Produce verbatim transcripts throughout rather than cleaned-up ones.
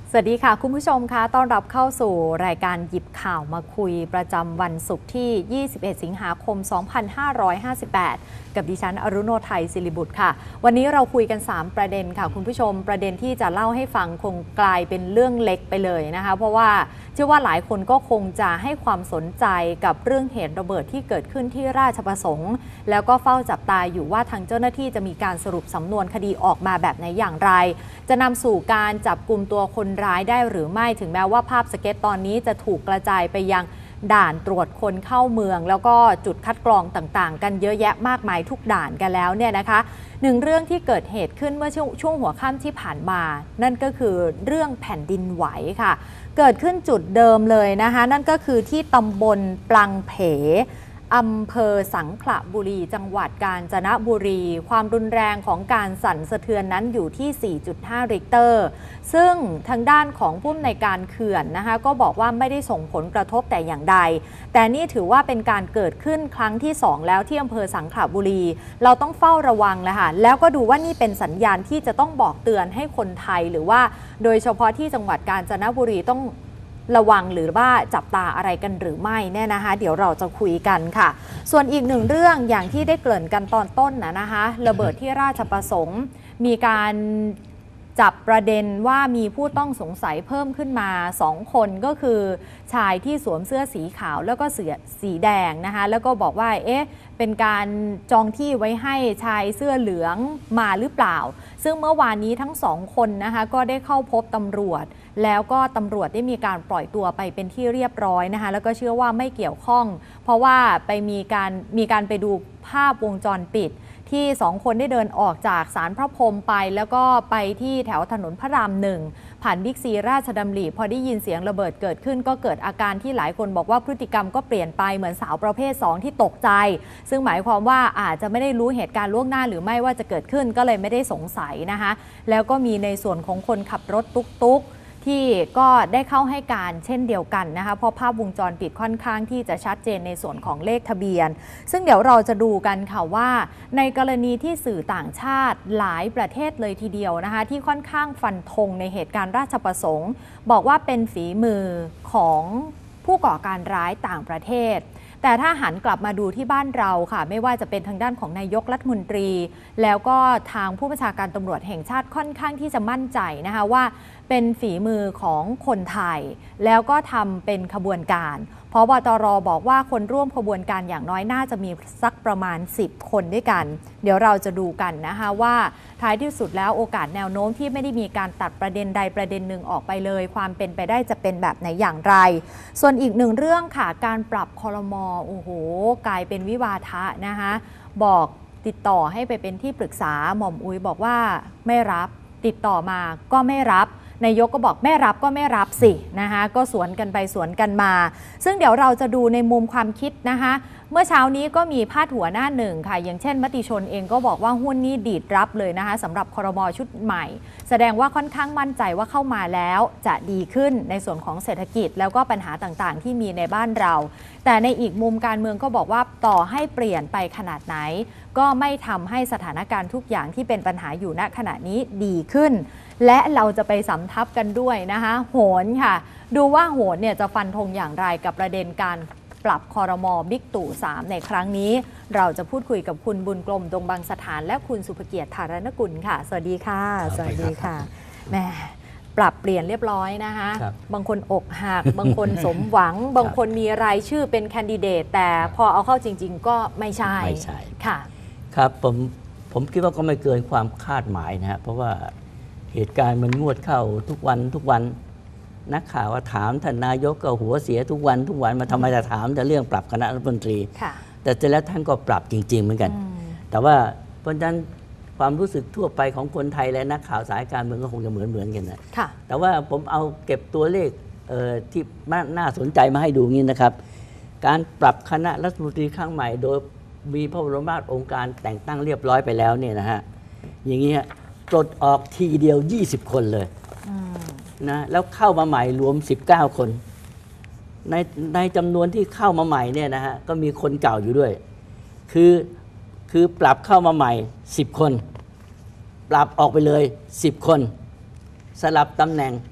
สวัสดีค่ะคุณผู้ชมคะต้อนรับเข้าสู่รายการหยิบข่าวมาคุยประจำวันศุกร์ที่ ยี่สิบเอ็ด สิงหาคม สองพันห้าร้อยห้าสิบแปด กับดิฉันอรุโนไทยศิริบุตรค่ะวันนี้เราคุยกัน สาม ประเด็นค่ะคุณผู้ชมประเด็นที่จะเล่าให้ฟังคงกลายเป็นเรื่องเล็กไปเลยนะคะเพราะว่าเชื่อว่าหลายคนก็คงจะให้ความสนใจกับเรื่องเหตุระเบิดที่เกิดขึ้นที่ราชประสงค์แล้วก็เฝ้าจับตาอยู่ว่าทางเจ้าหน้าที่จะมีการสรุปสำนวนคดีออกมาแบบไหนอย่างไรจะนำสู่การจับกุมตัวคนร้ายได้หรือไม่ถึงแม้ว่าภาพสเก็ตตอนนี้จะถูกกระจายไปยังด่านตรวจคนเข้าเมืองแล้วก็จุดคัดกรองต่างๆกันเยอะแยะมากมายทุกด่านกันแล้วเนี่ยนะคะหนึ่งเรื่องที่เกิดเหตุขึ้นเมื่อช่วงหัวค่ำที่ผ่านมานั่นก็คือเรื่องแผ่นดินไหวค่ะเกิดขึ้นจุดเดิมเลยนะคะนั่นก็คือที่ตำบลปลังเพอำเภอสังขละบุรีจังหวัดกาญจนบุรีความรุนแรงของการสั่นสะเทือนนั้นอยู่ที่ สี่จุดห้า ริกเตอร์ซึ่งทางด้านของผู้อำนวยการเขื่อนนะคะก็บอกว่าไม่ได้ส่งผลกระทบแต่อย่างใดแต่นี่ถือว่าเป็นการเกิดขึ้นครั้งที่สองแล้วที่อำเภอสังขละบุรีเราต้องเฝ้าระวังแล้วค่ะแล้วก็ดูว่านี่เป็นสัญญาณที่จะต้องบอกเตือนให้คนไทยหรือว่าโดยเฉพาะที่จังหวัดกาญจนบุรีต้องระวังหรือว่าจับตาอะไรกันหรือไม่เนี่ยนะคะเดี๋ยวเราจะคุยกันค่ะส่วนอีกหนึ่งเรื่องอย่างที่ได้เกริ่นกันตอนต้นนะนะคะระเบิดที่ราชประสงค์มีการจับประเด็นว่ามีผู้ต้องสงสัยเพิ่มขึ้นมาสองคนก็คือชายที่สวมเสื้อสีขาวแล้วก็เสื้อสีแดงนะคะแล้วก็บอกว่าเอ๊ะเป็นการจองที่ไว้ให้ชายเสื้อเหลืองมาหรือเปล่าซึ่งเมื่อวานนี้ทั้งสองคนนะคะก็ได้เข้าพบตำรวจแล้วก็ตำรวจได้มีการปล่อยตัวไปเป็นที่เรียบร้อยนะคะแล้วก็เชื่อว่าไม่เกี่ยวข้องเพราะว่าไปมีการมีการไปดูภาพวงจรปิดที่สองคนได้เดินออกจากศาลพระพรหมไปแล้วก็ไปที่แถวถนนพระรามหนึ่งผ่านบิ๊กซีราชดำริพอได้ยินเสียงระเบิดเกิดขึ้นก็เกิดอาการที่หลายคนบอกว่าพฤติกรรมก็เปลี่ยนไปเหมือนสาวประเภทสองที่ตกใจซึ่งหมายความว่าอาจจะไม่ได้รู้เหตุการณ์ล่วงหน้าหรือไม่ว่าจะเกิดขึ้นก็เลยไม่ได้สงสัยนะคะแล้วก็มีในส่วนของคนขับรถตุ๊กๆที่ก็ได้เข้าให้การเช่นเดียวกันนะคะเพราะภาพวงจรปิดค่อนข้างที่จะชัดเจนในส่วนของเลขทะเบียนซึ่งเดี๋ยวเราจะดูกันค่ะว่าในกรณีที่สื่อต่างชาติหลายประเทศเลยทีเดียวนะคะที่ค่อนข้างฟันธงในเหตุการณ์ราชประสงค์บอกว่าเป็นฝีมือของผู้ก่อการร้ายต่างประเทศแต่ถ้าหันกลับมาดูที่บ้านเราค่ะไม่ว่าจะเป็นทางด้านของนายกรัฐมนตรีแล้วก็ทางผู้บัญชาการตำรวจแห่งชาติค่อนข้างที่จะมั่นใจนะคะว่าเป็นฝีมือของคนไทยแล้วก็ทำเป็นขบวนการผบตรบอกว่าคนร่วมขบวนการอย่างน้อยน่าจะมีสักประมาณสิบคนด้วยกันเดี๋ยวเราจะดูกันนะคะว่าท้ายที่สุดแล้วโอกาสแนวโน้มที่ไม่ได้มีการตัดประเด็นใดประเด็นหนึ่งออกไปเลยความเป็นไปได้จะเป็นแบบไหนอย่างไรส่วนอีกหนึ่งเรื่องค่ะการปรับครม.โอ้โหกลายเป็นวิวาทะนะคะบอกติดต่อให้ไปเป็นที่ปรึกษาหม่อมอุ๋ยบอกว่าไม่รับติดต่อมาก็ไม่รับนายกก็บอกไม่รับก็ไม่รับสินะคะก็สวนกันไปสวนกันมาซึ่งเดี๋ยวเราจะดูในมุมความคิดนะคะเมื่อเช้านี้ก็มีพาดหัวหน้าหนึ่งค่ะอย่างเช่นมติชนเองก็บอกว่าหุ้นนี้ดีดรับเลยนะคะสำหรับครม.ชุดใหม่แสดงว่าค่อนข้างมั่นใจว่าเข้ามาแล้วจะดีขึ้นในส่วนของเศรษฐกิจแล้วก็ปัญหาต่างๆที่มีในบ้านเราแต่ในอีกมุมการเมืองก็บอกว่าต่อให้เปลี่ยนไปขนาดไหนก็ไม่ทำให้สถานการณ์ทุกอย่างที่เป็นปัญหาอยู่ณขณะนี้ดีขึ้นและเราจะไปสำทับกันด้วยนะคะโหนค่ะดูว่าโหนเนี่ยจะฟันธงอย่างไรกับประเด็นการปรับครม.บิ๊กตู่สามในครั้งนี้เราจะพูดคุยกับคุณบุญกลมดงบางสถานและคุณสุภเกียรติธารณกุลค่ะสวัสดีค่ะสวัสดีค่ะแม่ปรับเปลี่ยนเรียบร้อยนะคะบางคนอกหักบางคนสมหวังบางคนมีรายชื่อเป็นแคนดิเดตแต่พอเอาเข้าจริงๆก็ไม่ใช่ไม่ใช่ค่ะครับผมผมคิดว่าก็ไม่เกินความคาดหมายนะฮะเพราะว่าเหตุการณ์มันงวดเข้าทุกวันทุกวันนักข่าวว่าถามท่านนายกก็หัวเสียทุกวันทุกวันมาทำไมจะถามแต่เรื่องปรับคณะรัฐมนตรีแต่เสร็จแล้วท่านก็ปรับจริงๆเหมือนกันแต่ว่าเพราะฉะนั้นความรู้สึกทั่วไปของคนไทยและนักข่าวสายการเมืองก็คงจะเหมือนเหมือนกันนะแต่ว่าผมเอาเก็บตัวเลขที่น่าสนใจมาให้ดูงี้นะครับการปรับคณะรัฐมนตรีครั้งใหม่โดยมีพระบรมราชโองการแต่งตั้งเรียบร้อยไปแล้วเนี่ยนะฮะอย่างนี้ปลดออกทีเดียวยี่สิบคนเลยนะแล้วเข้ามาใหม่รวมสิบเก้าคนในในจำนวนที่เข้ามาใหม่เนี่ยนะฮะก็มีคนเก่าอยู่ด้วยคือคือปรับเข้ามาใหม่สิบคนปรับออกไปเลยสิบคนสลับตำแหน่ง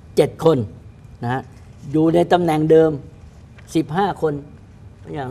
เจ็ดคนนะฮะอยู่ในตำแหน่งเดิมสิบห้าคนอย่าง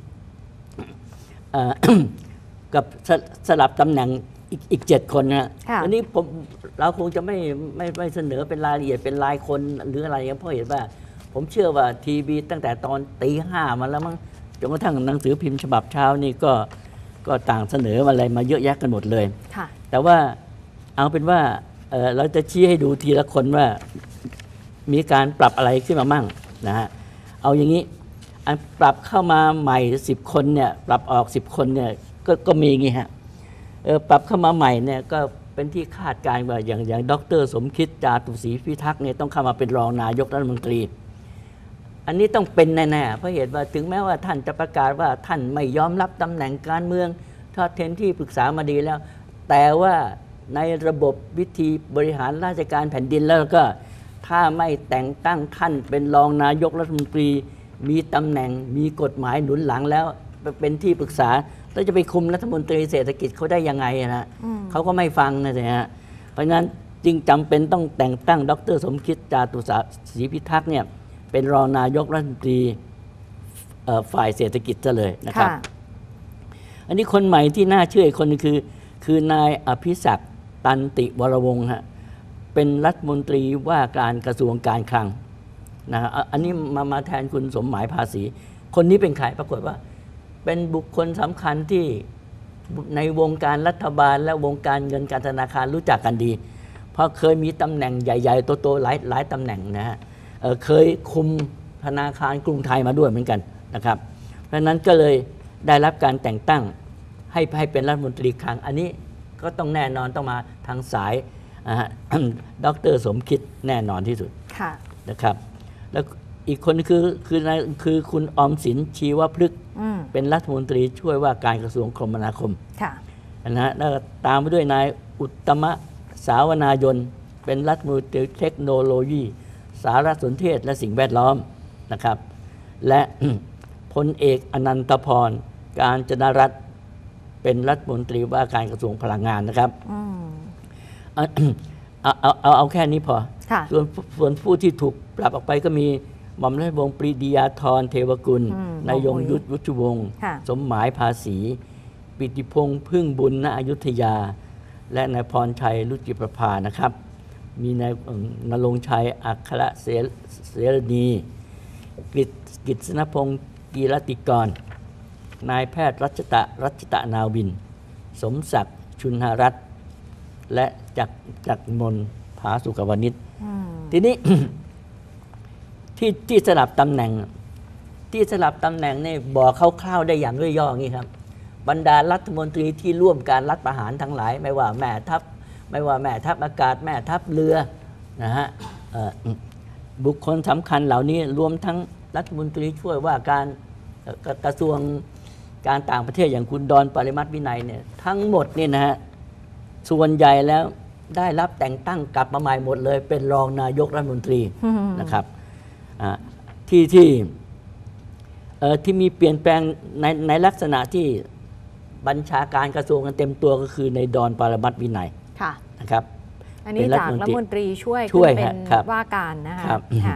กับสสลับตำแหน่งอีกอีกเจ็ดคนนะอันนี้ผมเราคงจะไม่ไม่ไม่เสนอเป็นรายละเอียดเป็นรายคนหรืออะไรอย่างเพราะเห็นว่าผมเชื่อว่าทีวีตั้งแต่ตอนตีห้ามาแล้วมั้งจนกระทั่งหนังสือพิมพ์ฉบับเช้านี่ก็ก็ต่างเสนออะไรมาเยอะแยะกันหมดเลยแต่ว่าเอาเป็นว่า เ, เราจะชี้ให้ดูทีละคนว่ามีการปรับอะไรขึ้นมามั่งนะฮะเอาอย่างนี้ปรับเข้ามาใหม่สิบคนเนี่ยปรับออกสิบคนเนี่ยก็ก็มีอย่างนี้ฮะปรับเข้ามาใหม่เนี่ยก็เป็นที่คาดการณ์ว่าอย่างอย่างดร.สมคิดจาตุศรีพิทักษ์เนี่ยต้องเข้ามาเป็นรองนายกรัฐมนตรีอันนี้ต้องเป็นแน่ๆเพราะเหตุว่าถึงแม้ว่าท่านจะประกาศว่าท่านไม่ยอมรับตำแหน่งการเมืองทอดเทนที่ปรึกษามาดีแล้วแต่ว่าในระบบวิธีบริหารราชการแผ่นดินแล้วก็ถ้าไม่แต่งตั้งท่านเป็นรองนายกรัฐมนตรีมีตำแหน่งมีกฎหมายหนุนหลังแล้วเป็นที่ปรึกษาแล้วจะไปคุมรัฐมนตรีเศรษฐกิจเขาได้ยังไงนะเขาก็ไม่ฟังนะฮะเพราะฉะนั้นจึงจำเป็นต้องแต่งตั้งดร.สมคิดจาตุศรีพิทักษ์เนี่ยเป็นรองนายกรัฐมนตรีฝ่ายเศรษฐกิจซะเลยนะครับอันนี้คนใหม่ที่น่าเชื่ออีกคนนึงคือคือนายอภิศักดิ์ตันติวรวงศ์ฮะเป็นรัฐมนตรีว่าการกระทรวงการคลังนะฮะอันนี้มามาแทนคุณสมหมายภาษีคนนี้เป็นใครปรากฏว่าเป็นบุคคลสำคัญที่ในวงการรัฐบาลและวงการเงินการธนาคารรู้จักกันดีเพราะเคยมีตำแหน่งใหญ่ๆโตๆหลายหลายตำแหน่งนะฮะ เ, เคยคุมธนาคารกรุงไทยมาด้วยเหมือนกันนะครับเพราะนั้นก็เลยได้รับการแต่งตั้งให้ให้เป็นรัฐมนตรีคลังอันนี้ก็ต้องแน่นอนต้องมาทางสายดร.สมคิดแน่นอนที่สุดนะครับแล้วอีกคนคือคือคือคุณออมสินชีวพฤกษ์เป็นรัฐมนตรีช่วยว่าการกระทรวงคมนาคมนะฮะแล้วตามไปด้วยนายอุตตมะสาวนายนเป็นรัฐมนตรีเทคโนโลยีสารสนเทศและสิ่งแวดล้อมนะครับและพลเอกอนันตพรการจนรัตน์เป็นรัฐมนตรีว่าการกระทรวงพลังงานนะครับเอาเอาเอาเอาแค่นี้พอส่วนส่วนผู้ที่ถูกปรับออกไปก็มีหม่อมราชวงศ์ปรีดียาธรเทวกุลนายยงยุทธวุฒิวงศ์สมหมายภาษีปิติพงษ์พึ่งบุญณอยุธยาและนายพรชัยรุจิประภานะครับมีนายณรงค์ชัยอัครเสรณีกฤษณพงศ์กีรติกรนายแพทย์รัชตะรัชตะนาวินสมศักดิ์ชุนหรัตน์และจักรจักรมนผาสุขวณิชทีนี้ ที่ที่สลับตำแหน่งที่สลับตำแหน่งนี่บอกคร่าวๆได้อย่างย่อๆอย่างนี้ครับบรรดารัฐมนตรีที่ร่วมการรัฐประหารทั้งหลายไม่ว่าแม่ทัพไม่ว่าแม่ทัพอากาศแม่ทัพเรือนะฮะบุคคลสำคัญเหล่านี้รวมทั้งรัฐมนตรีช่วยว่าการกระทรวงการต่างประเทศอย่างคุณดอนปริมัติวินัยเนี่ยทั้งหมดนี่นะฮะส่วนใหญ่แล้วได้รับแต่งตั้งกลับมาใหม่หมดเลยเป็นรองนายกรัฐมนตรีนะครับที่ที่ที่มีเปลี่ยนแปลงในในลักษณะที่บัญชาการกระทรวงกันเต็มตัวก็คือในดอนปรมัตถ์วินัยนะครับอันนี้จากรัฐมนตรีช่วยขึ้นเป็นว่าการนะคะ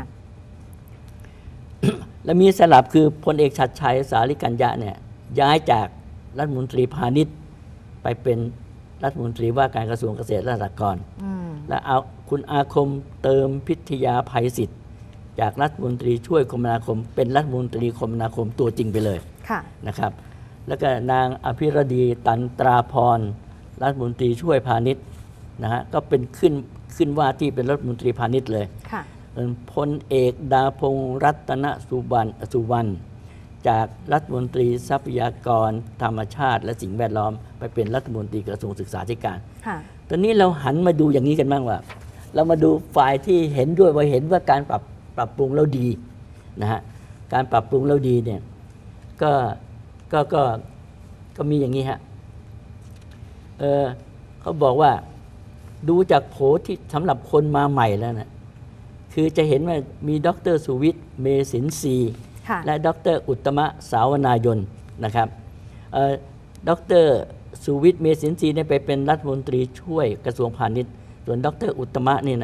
และมีสลับคือพลเอกชัดชัยสาริกัญญะเนี่ยย้ายจากรัฐมนตรีพาณิชย์ไปเป็นรัฐมนตรีว่าการกระทรวงเกษตรและสหกรณ์และเอาคุณอาคมเติมพิทยาภัยศิษย์จากรัฐมนตรีช่วยคมนาคมเป็นรัฐมนตรีคมนาคมตัวจริงไปเลยนะครับแล้วก็นางอภิรดีตันตราพรรัฐมนตรีช่วยพาณิชย์นะฮะก็เป็นขึ้นขึ้นว่าที่เป็นรัฐมนตรีพาณิชย์เลยพลเอกดาพงษ์รัตนสุวรรณสุวรรณจากรัฐมนตรีทรัพยากรธรรมชาติและสิ่งแวดล้อมไปเป็นรัฐมนตรีกระทรวงศึกษาธิการตอนนี้เราหันมาดูอย่างนี้กันบ้างว่าเรามาดูฝ่ายที่เห็นด้วยว่าเห็นว่าการปรับปรับปรุงแล้วดีนะฮะการปรับปรุงแล้วดีเนี่ยก็ก็ก็ก็มีอย่างนี้ฮะเออเขาบอกว่าดูจากโผที่สำหรับคนมาใหม่แล้วนะคือจะเห็นว่ามีดร.สุวิทย์เมสินทรีย์และดร.อุตตมะสาวนายนนะครับดร.สุวิทย์เมสินทรีย์ได้ไปเป็นรัฐมนตรีช่วยกระทรวงพาณิชย์ส่วนดร.อุตตมะนี่นะ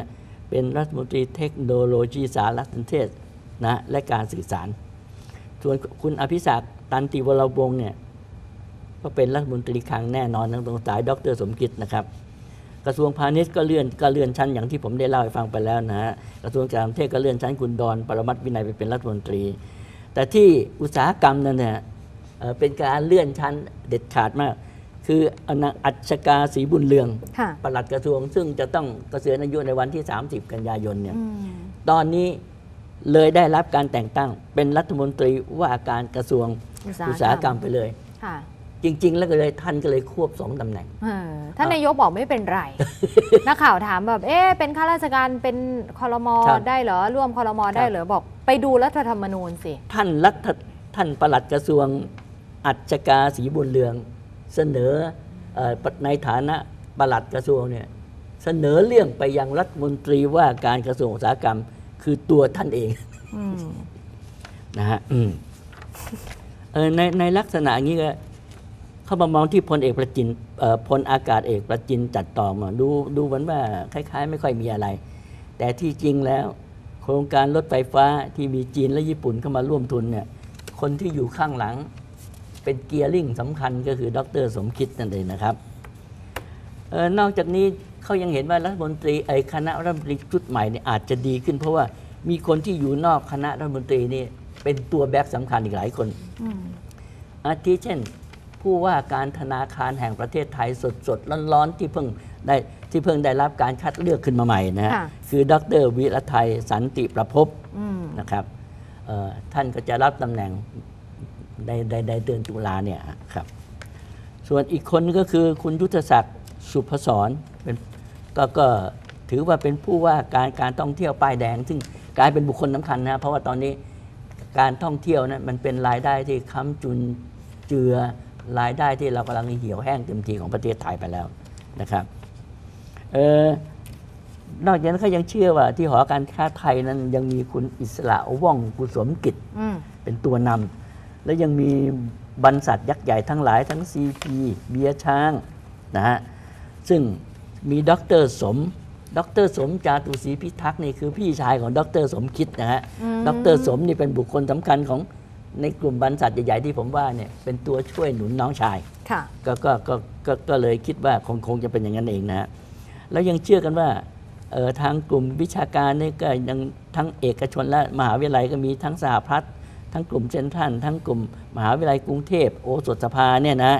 เป็นรัฐมนตรีเทคโนโลยีสารสนเทศนะและการสื่อสารส่วนคุณอภิศักดิ์ตันติวรวงศ์เนี่ยก็เป็นรัฐมนตรีคลังแน่นอนทางตรงสายดรสมคิดนะครับกระทรวงพาณิชย์ก็เลื่อนก็เลื่อนชั้นอย่างที่ผมได้เล่าให้ฟังไปแล้วนะฮะกระทรวงการต่างประเทศก็เลื่อนชั้นคุณดอนปรมัตถ์วินัยไปเป็นรัฐมนตรีแต่ที่อุตสาหกรรมนั่นเนี่ยเป็นการเลื่อนชั้นเด็ดขาดมากคืออัชกาศรีบุญเรืองปลัดกระทรวงซึ่งจะต้องเกษียณอายุในวันที่สามสิบกันยายนเนี่ยตอนนี้เลยได้รับการแต่งตั้งเป็นรัฐมนตรีว่าการกระทรวงอุตสาหกรรมไปเลยจริงๆแล้วก็เลยท่านก็เลยควบสองตำแหน่งท่านนายกบอกไม่เป็นไร นักข่าวถามแบบเอ๊ะเป็นข้าราชการเป็นครม.ได้เหรอร่วมครม.ได้เหรอบอกไปดูรัฐธรรมนูญสิท่านรัฐท่านปลัดกระทรวงอัชกาศรีบุญเรืองเสนอในฐานะปลัดกระทรวงเนี่ยเสนอเรื่องไปยังรัฐมนตรีว่าการกระทรวงอุตสาหกรรมคือตัวท่านเองนะฮะในในลักษณะนี้ก็เข้ามามองที่พลเอกประจินพลอากาศเอกประจินจัดต่อมาดูดูเหมือนว่าคล้ายๆไม่ค่อยมีอะไรแต่ที่จริงแล้วโครงการรถไฟฟ้าที่มีจีนและญี่ปุ่นเข้ามาร่วมทุนเนี่ยคนที่อยู่ข้างหลังเป็นเกียร์ลิ่งสำคัญก็คือดร.สมคิดนั่นเองนะครับเออนอกจากนี้เขายังเห็นว่ารัฐมนตรีไอ้คณะรัฐมนตรีชุดใหม่เนี่ยอาจจะดีขึ้นเพราะว่ามีคนที่อยู่นอกคณะรัฐมนตรีนี่เป็นตัวแบ็กสำคัญอีกหลายคนอาทิเช่นผู้ว่าการธนาคารแห่งประเทศไทยสดๆร้อนๆที่เพิ่งได้ที่เพิ่งได้รับการคัดเลือกขึ้นมาใหม่นะฮะคือดร.วิรไทยสันติประภพนะครับท่านก็จะรับตำแหน่งในในเดือนตุลาเนี่ยครับส่วนอีกคนก็คือคุณยุทธศักดิ์สุพศรเป็นก็ก็ถือว่าเป็นผู้ว่าการการท่องเที่ยวป้ายแดงซึ่งกลายเป็นบุคคลสำคัญนะเพราะว่าตอนนี้การท่องเที่ยวนะมันเป็นรายได้ที่ค้ำจุนเจือรายได้ที่เรากำลังเหี่ยวแห้งเต็มทีของประเทศไทยไปแล้วนะครับเออนอกจากนั้นเขายังเชื่อว่าที่หอการค้าไทยนั้นยังมีคุณอิสระว่องกุศลกิจเป็นตัวนำและยังมีบรรษัทยักษ์ใหญ่ทั้งหลายทั้ง ซี พี เบียร์ช้างนะฮะซึ่งมีดร.สมดร.สมจาตุศรีพิทักษ์นี่คือพี่ชายของดร.สมคิดนะฮะดร.สมนี่เป็นบุคคลสำคัญของในกลุ่มบรรษัทใหญ่ๆที่ผมว่าเนี่ยเป็นตัวช่วยหนุนน้องชายก็ก็ก็ก็ก็เลยคิดว่าคงคงจะเป็นอย่างนั้นเองนะฮะแล้วยังเชื่อกันว่าทางกลุ่มวิชาการนี่ก็ยังทั้งเอกชนและมหาวิทยาลัยก็มีทั้งสหพัฒน์ทั้งกลุ่มเซ็นทรัลทั้งกลุ่มมหาวิทยาลัยกรุงเทพโอสถสภาเนี่ยนะ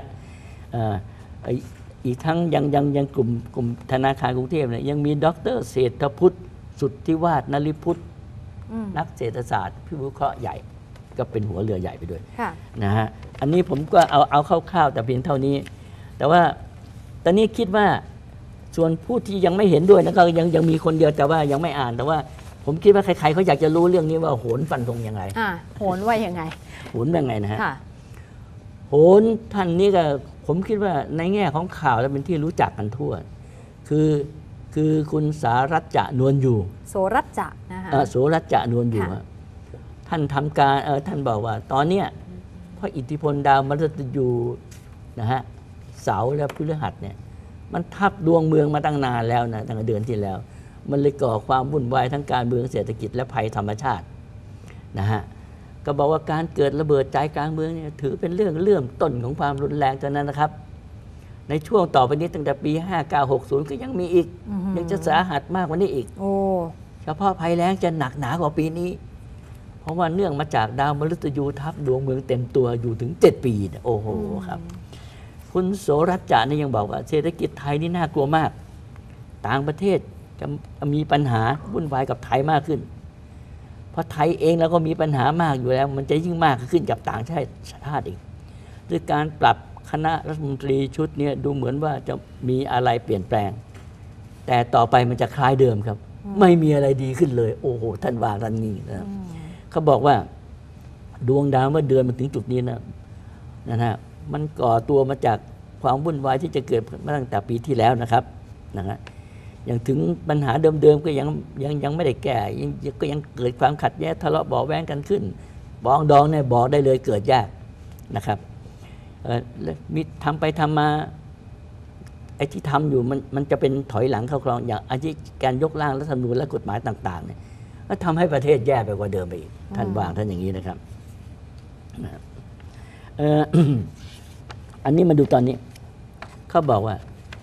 อีกทั้งยังยังยังกลุ่มกลุ่มธนาคารกรุงเทพเนี่ยยังมีดร.เศรษฐพุทธสุทธิวาฒนฤพุทธนักเศรษฐศาสตร์ผู้วิเคราะห์ใหญ่ก็เป็นหัวเรือใหญ่ไปด้วยนะฮะอันนี้ผมก็เอาเอาคร่าวๆแต่เพียงเท่านี้แต่ว่าตอนนี้คิดว่าส่วนผู้ที่ยังไม่เห็นด้วยนะก็ยังยังมีคนเดียวแต่ว่ายังไม่อ่านแต่ว่าผมคิดว่าใครๆเขาอยากจะรู้เรื่องนี้ว่าโหนฟันธงยังไงโหนว่ายังไงโหนยังไงนะฮะโหนท่านนี้ก็ผมคิดว่าในแง่ของข่าวแล้วเป็นที่รู้จักกันทั่วคือคือคุณสารัจจะนวลอยู่โสรัจจะนะคะโสรัจจะนวลอยู่ท่านทำการท่านบอกว่าตอนเนี้ยเพราะอิทธิพลดาวมฤตยูนะฮะเสาร์และพฤหัสเนี่ยมันทับดวงเมืองมาตั้งนานแล้วนะตั้งแต่เดือนที่แล้วมันเลยก่อความวุ่นวายทั้งการเมืองเศรษฐกิจและภัยธรรมชาตินะฮะก็บอกว่าการเกิดระเบิดใจกลางเมืองเนี่ยถือเป็นเรื่องเริ่มต้นของความรุนแรงเท่านั้นนะครับในช่วงต่อไปนี้ตั้งแต่ปีห้าเก้าหกศูนย์ก็ยังมีอีกยังจะสาหัสมากกว่านี้อีกเฉพาะภัยแล้งจะหนักหนากว่าปีนี้เพราะว่าเนื่องมาจากดาวมฤตยูทับดวงเมืองเต็มตัวอยู่ถึงเจ็ดปีโอ้โหครับคุณโสรัจจะนี่ยังบอกว่าเศรษฐกิจไทยนี่น่ากลัวมากต่างประเทศจะมีปัญหาวุ่นวายกับไทยมากขึ้นเพราะไทยเองแล้วก็มีปัญหามากอยู่แล้วมันจะยิ่งมากขึ้นกับต่างชาติชาติอีกด้วยการปรับคณะรัฐมนตรีชุดนี้ดูเหมือนว่าจะมีอะไรเปลี่ยนแปลงแต่ต่อไปมันจะคล้ายเดิมครับไม่มีอะไรดีขึ้นเลยโอ้โหท่านว่าท่านนี้นะเขาบอกว่าดวงดาวเมื่อเดือนมันถึงจุดนี้นะนะฮะมันก่อตัวมาจากความวุ่นวายที่จะเกิดมาตั้งแต่ปีที่แล้วนะครับนะฮะอย่างถึงปัญหาเดิมๆก็ยังยังยังไม่ได้แก้ยังก็ยังเกิดความขัดแย้งทะเลาะเบาะแว้งกันขึ้นบองดองเนี่ยบอกได้เลยเกิดยากนะครับมีทำไปทำมาไอ้ที่ทำอยู่มันมันจะเป็นถอยหลังเข้าคลองอย่างอันที่การยกร่างรัฐธรรมนูญและกฎหมายต่างๆเนี่ยก็ทำให้ประเทศแย่ไปกว่าเดิมไปอีกท่านว่าท่านอย่างนี้นะครับเอ่อ อันนี้มาดูตอนนี้เขาบอกว่า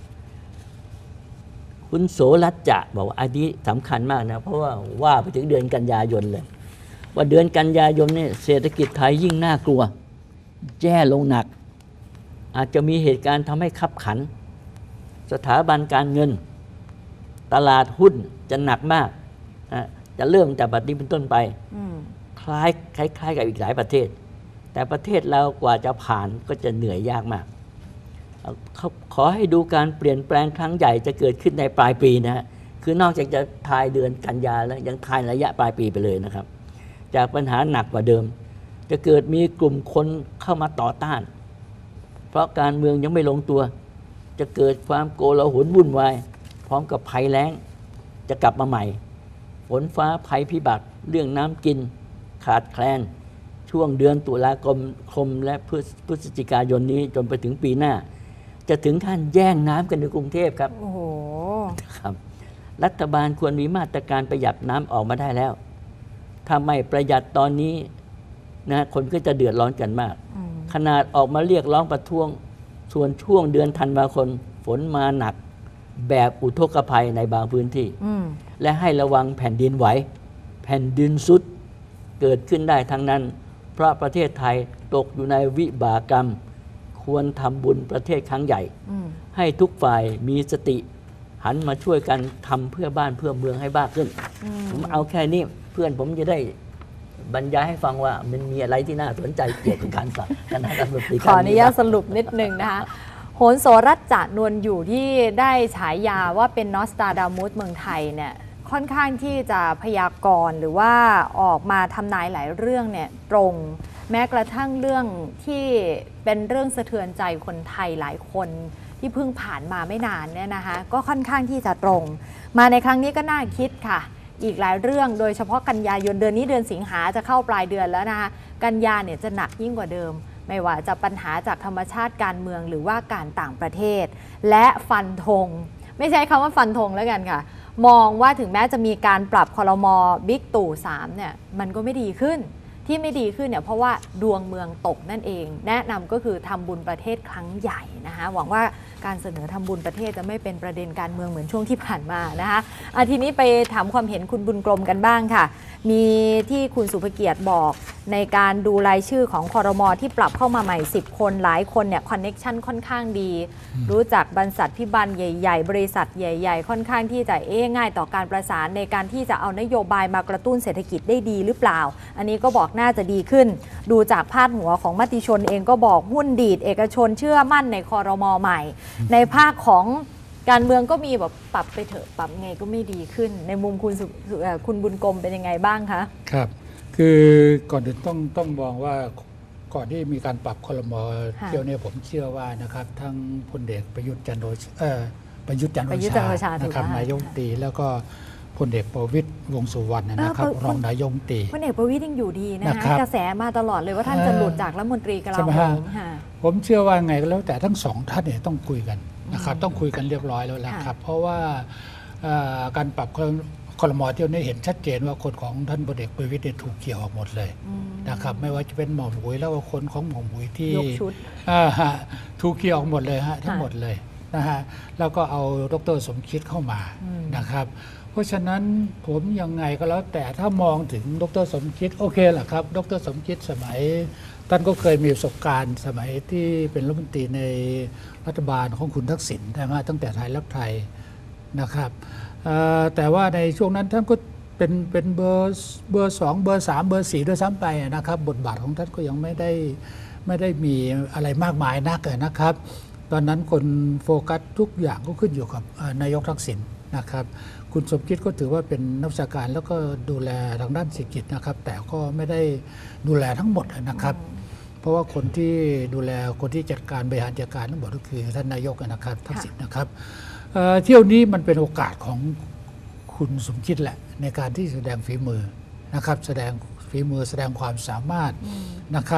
คุณโสรัตจะบอกว่าอันนี้สำคัญมากนะเพราะว่าว่าไปถึงเดือนกันยายนเลยว่าเดือนกันยายนเนี่ยเศรษฐกิจไทยยิ่งน่ากลัวแย่ลงหนักอาจจะมีเหตุการณ์ทำให้ขับขันสถาบันการเงินตลาดหุ้นจะหนักมากนะจะเริ่มจากบัดนี้เป็นต้นไปคล้ายคล้ายๆกับอีกหลายประเทศแต่ประเทศเรากว่าจะผ่านก็จะเหนื่อยยากมากขอให้ดูการเปลี่ยนแปลงครั้งใหญ่จะเกิดขึ้นในปลายปีนะฮะคือนอกจากจะทายเดือนกันยาแล้วยังทายระยะปลายปีไปเลยนะครับจากปัญหาหนักกว่าเดิมจะเกิดมีกลุ่มคนเข้ามาต่อต้านเพราะการเมืองยังไม่ลงตัวจะเกิดความโกลาหลวุ่นวายพร้อมกับภัยแล้งจะกลับมาใหม่ฝนฟ้าภัยพิบัติเรื่องน้ำกินขาดแคลนช่วงเดือนตุลาคมคมและพฤศจิกายนนี้จนไปถึงปีหน้าจะถึงขั้นแย่งน้ำกันในกรุงเทพครับโอ้โหครับรัฐบาลควรมีมาตรการประหยัดน้ำออกมาได้แล้วถ้าไม่ประหยัดตอนนี้นะคนก็จะเดือดร้อนกันมากขนาดออกมาเรียกร้องประท้วงส่วนช่วงเดือนธันวาคมฝนมาหนักแบบอุทกภัยในบางพื้นที่และให้ระวังแผ่นดินไหวแผ่นดินสุดเกิดขึ้นได้ทั้งนั้นเพราะประเทศไทยตกอยู่ในวิบากกรรมควรทำบุญประเทศครั้งใหญ่ให้ทุกฝ่ายมีสติหันมาช่วยกันทำเพื่อบ้านเพื่อเมืองให้บ้าขึ้นผมเอาแค่นี้เพื่อนผมจะได้บรรยายให้ฟังว่ามันมีอะไรที่น่าสนใจเกี่ยวกับการสั่งคณะรัฐมนตรีขออนุญาตสรุปนิดนึงนะคะโหนโสรัตจะนวลอยู่ที่ได้ฉายาว่าเป็นนอสตราดามุสเมืองไทยเนี่ยค่อนข้างที่จะพยากรณ์หรือว่าออกมาทำนายหลายเรื่องเนี่ยตรงแม้กระทั่งเรื่องที่เป็นเรื่องสะเทือนใจคนไทยหลายคนที่เพิ่งผ่านมาไม่นานเนี่ยนะคะก็ค่อนข้างที่จะตรงมาในครั้งนี้ก็น่าคิดค่ะอีกหลายเรื่องโดยเฉพาะกันยายนเดือนนี้เดือนสิงหาจะเข้าปลายเดือนแล้วนะคะกันยาเนี่ยจะหนักยิ่งกว่าเดิมไม่ว่าจะปัญหาจากธรรมชาติการเมืองหรือว่าการต่างประเทศและฟันธงไม่ใช่คำว่าฟันธงแล้วกันค่ะมองว่าถึงแม้จะมีการปรับครม.บิ๊กตู่สามเนี่ยมันก็ไม่ดีขึ้นที่ไม่ดีขึ้นเนี่ยเพราะว่าดวงเมืองตกนั่นเองแนะนำก็คือทำบุญประเทศครั้งใหญ่นะคะหวังว่าการเสนอทำบุญประเทศจะไม่เป็นประเด็นการเมืองเหมือนช่วงที่ผ่านมานะคะอาทีนี้ไปถามความเห็นคุณบุญกรมกันบ้างค่ะมีที่คุณสุภเกียรติบอกในการดูรายชื่อของครม.ที่ปรับเข้ามาใหม่สิบคนหลายคนเนี่ยคอนเน็กชันค่อนข้างดีรู้จักบริษัทพิบันใหญ่ๆบริษัทใหญ่ๆค่อนข้างที่จะเอ๊ะง่ายต่อการประสานในการที่จะเอานโยบายมากระตุ้นเศรษฐกิจได้ดีหรือเปล่าอันนี้ก็บอกน่าจะดีขึ้นดูจากพาดหัวของมติชนเองก็บอกหุ้นดีดเอกชนเชื่อมั่นในครม.ใหม่ในภาคของการเมืองก็มีแบบปรับไปเถอะปรับไงก็ไม่ดีขึ้นในมุมคุณคุณบุญกรมเป็นยังไงบ้างคะครับคือก่อนอื่นต้องต้องมองว่าก่อนที่มีการปรับครม.เที่ยวนี้ผมเชื่อว่านะครับทั้งพลเอกประยุทธ์จันทร์โอชาเอ่อประยุทธ์จันทร์โอชานะครับนายกรัฐมนตรีแล้วก็พลเอกประวิตรวงษ์สุวรรณนะครับรองนายกรัฐมนตรีพลเอกประวิตรยังอยู่ดีนะคะกระแสมาตลอดเลยว่าท่านจะหลุดจากรัฐมนตรีกลาโหมผมเชื่อว่าไงก็แล้วแต่ทั้งสองท่านเนี่ยต้องคุยกันนะครับต้องคุยกันเรียบร้อยแล้วละครับเพราะว่าการปรับครม.เที่ยวนี้เห็นชัดเจนว่าคนของท่านพลเอกประวิตรเนี่ยถูกเกี่ยวออกหมดเลยนะครับไม่ว่าจะเป็นหม่อมหุยแล้วก็คนของหม่อมหุยที่ถูกเกี่ยวออกหมดเลยฮะทั้งหมดเลยนะฮะแล้วก็เอาดร.สมคิดเข้ามานะครับเพราะฉะนั้นผมยังไงก็แล้วแต่ถ้ามองถึงดร.สมคิดโอเคแหละครับดร.สมคิดสมัยท่านก็เคยมีประสบการณ์สมัยที่เป็นรัฐมนตรีในรัฐบาลของคุณทักษิณใช่ไหมตั้งแต่ไทยรักไทยนะครับแต่ว่าในช่วงนั้นท่านก็เป็นเป็นเบอร์เบอร์สองเบอร์สามเบอร์สี่ด้วยซ้ำไปนะครับบทบาทของท่านก็ยังไม่ได้ไม่ได้มีอะไรมากมายนักนะครับตอนนั้นคนโฟกัสทุกอย่างก็ขึ้นอยู่กับนายกทักษิณนะครับคุณสมคิดก็ถือว่าเป็นนักวิชาการแล้วก็ดูแลทางด้านเศรษฐกิจนะครับแต่ก็ไม่ได้ดูแลทั้งหมดนะครับเพราะว่าคนที่ดูแลคนที่จัดการบริหารจัดการทั้งหมดก็คือท่านนายกนะครับทักษิณนะครับเที่ยวนี้มันเป็นโอกาสของคุณสมคิดแหละในการที่แสดงฝีมือนะครับแสดงฝีมือแสดงความสามารถนะครับ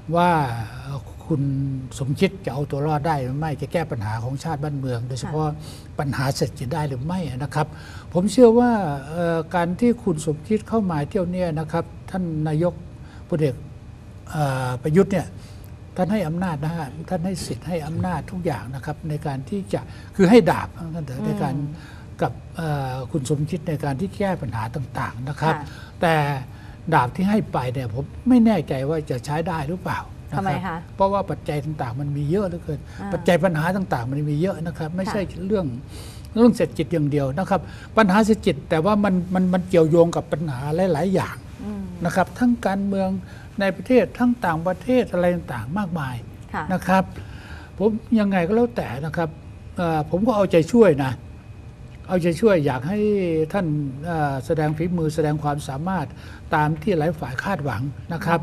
ว่าคุณสมคิดจะเอาตัวรอดได้หรือไม่จะแก้ปัญหาของชาติบ้านเมือง โดยเฉพาะปัญหาเศรษฐกิจได้หรือไม่นะครับผมเชื่อว่าการที่คุณสมคิดเข้ามาเที่ยวนี้นะครับท่านนายกพลเอกประยุทธ์เนี่ยท่านให้อำนาจนะฮะท่านให้สิทธิ์ให้อำนาจทุกอย่างนะครับในการที่จะคือให้ดาบในการกับคุณสมคิดในการที่แก้ปัญหาต่างๆนะครับแต่ดาบที่ให้ไปเนี่ยผมไม่แน่ใจว่าจะใช้ได้หรือเปล่าทำไมคะเพราะว่าปัจจัยต่างๆมันมีเยอะเหลือเกินปัจจัยปัญหาต่างๆมันมีเยอะนะครับไม่ใช่เรื่องเรื่องเศรษฐกิจอย่างเดียวนะครับปัญหาเศรษฐกิจแต่ว่ามันมันมันเกี่ยวโยงกับปัญหาหลายๆอย่างนะครับทั้งการเมืองในประเทศทั้งต่างประเทศอะไรต่างๆมากมายนะครับผมยังไงก็แล้วแต่นะครับผมก็เอาใจช่วยนะเอาใจช่วยอยากให้ท่านแสดงฝีมือแสดงความสามารถตามที่หลายฝ่ายคาดหวังนะครับ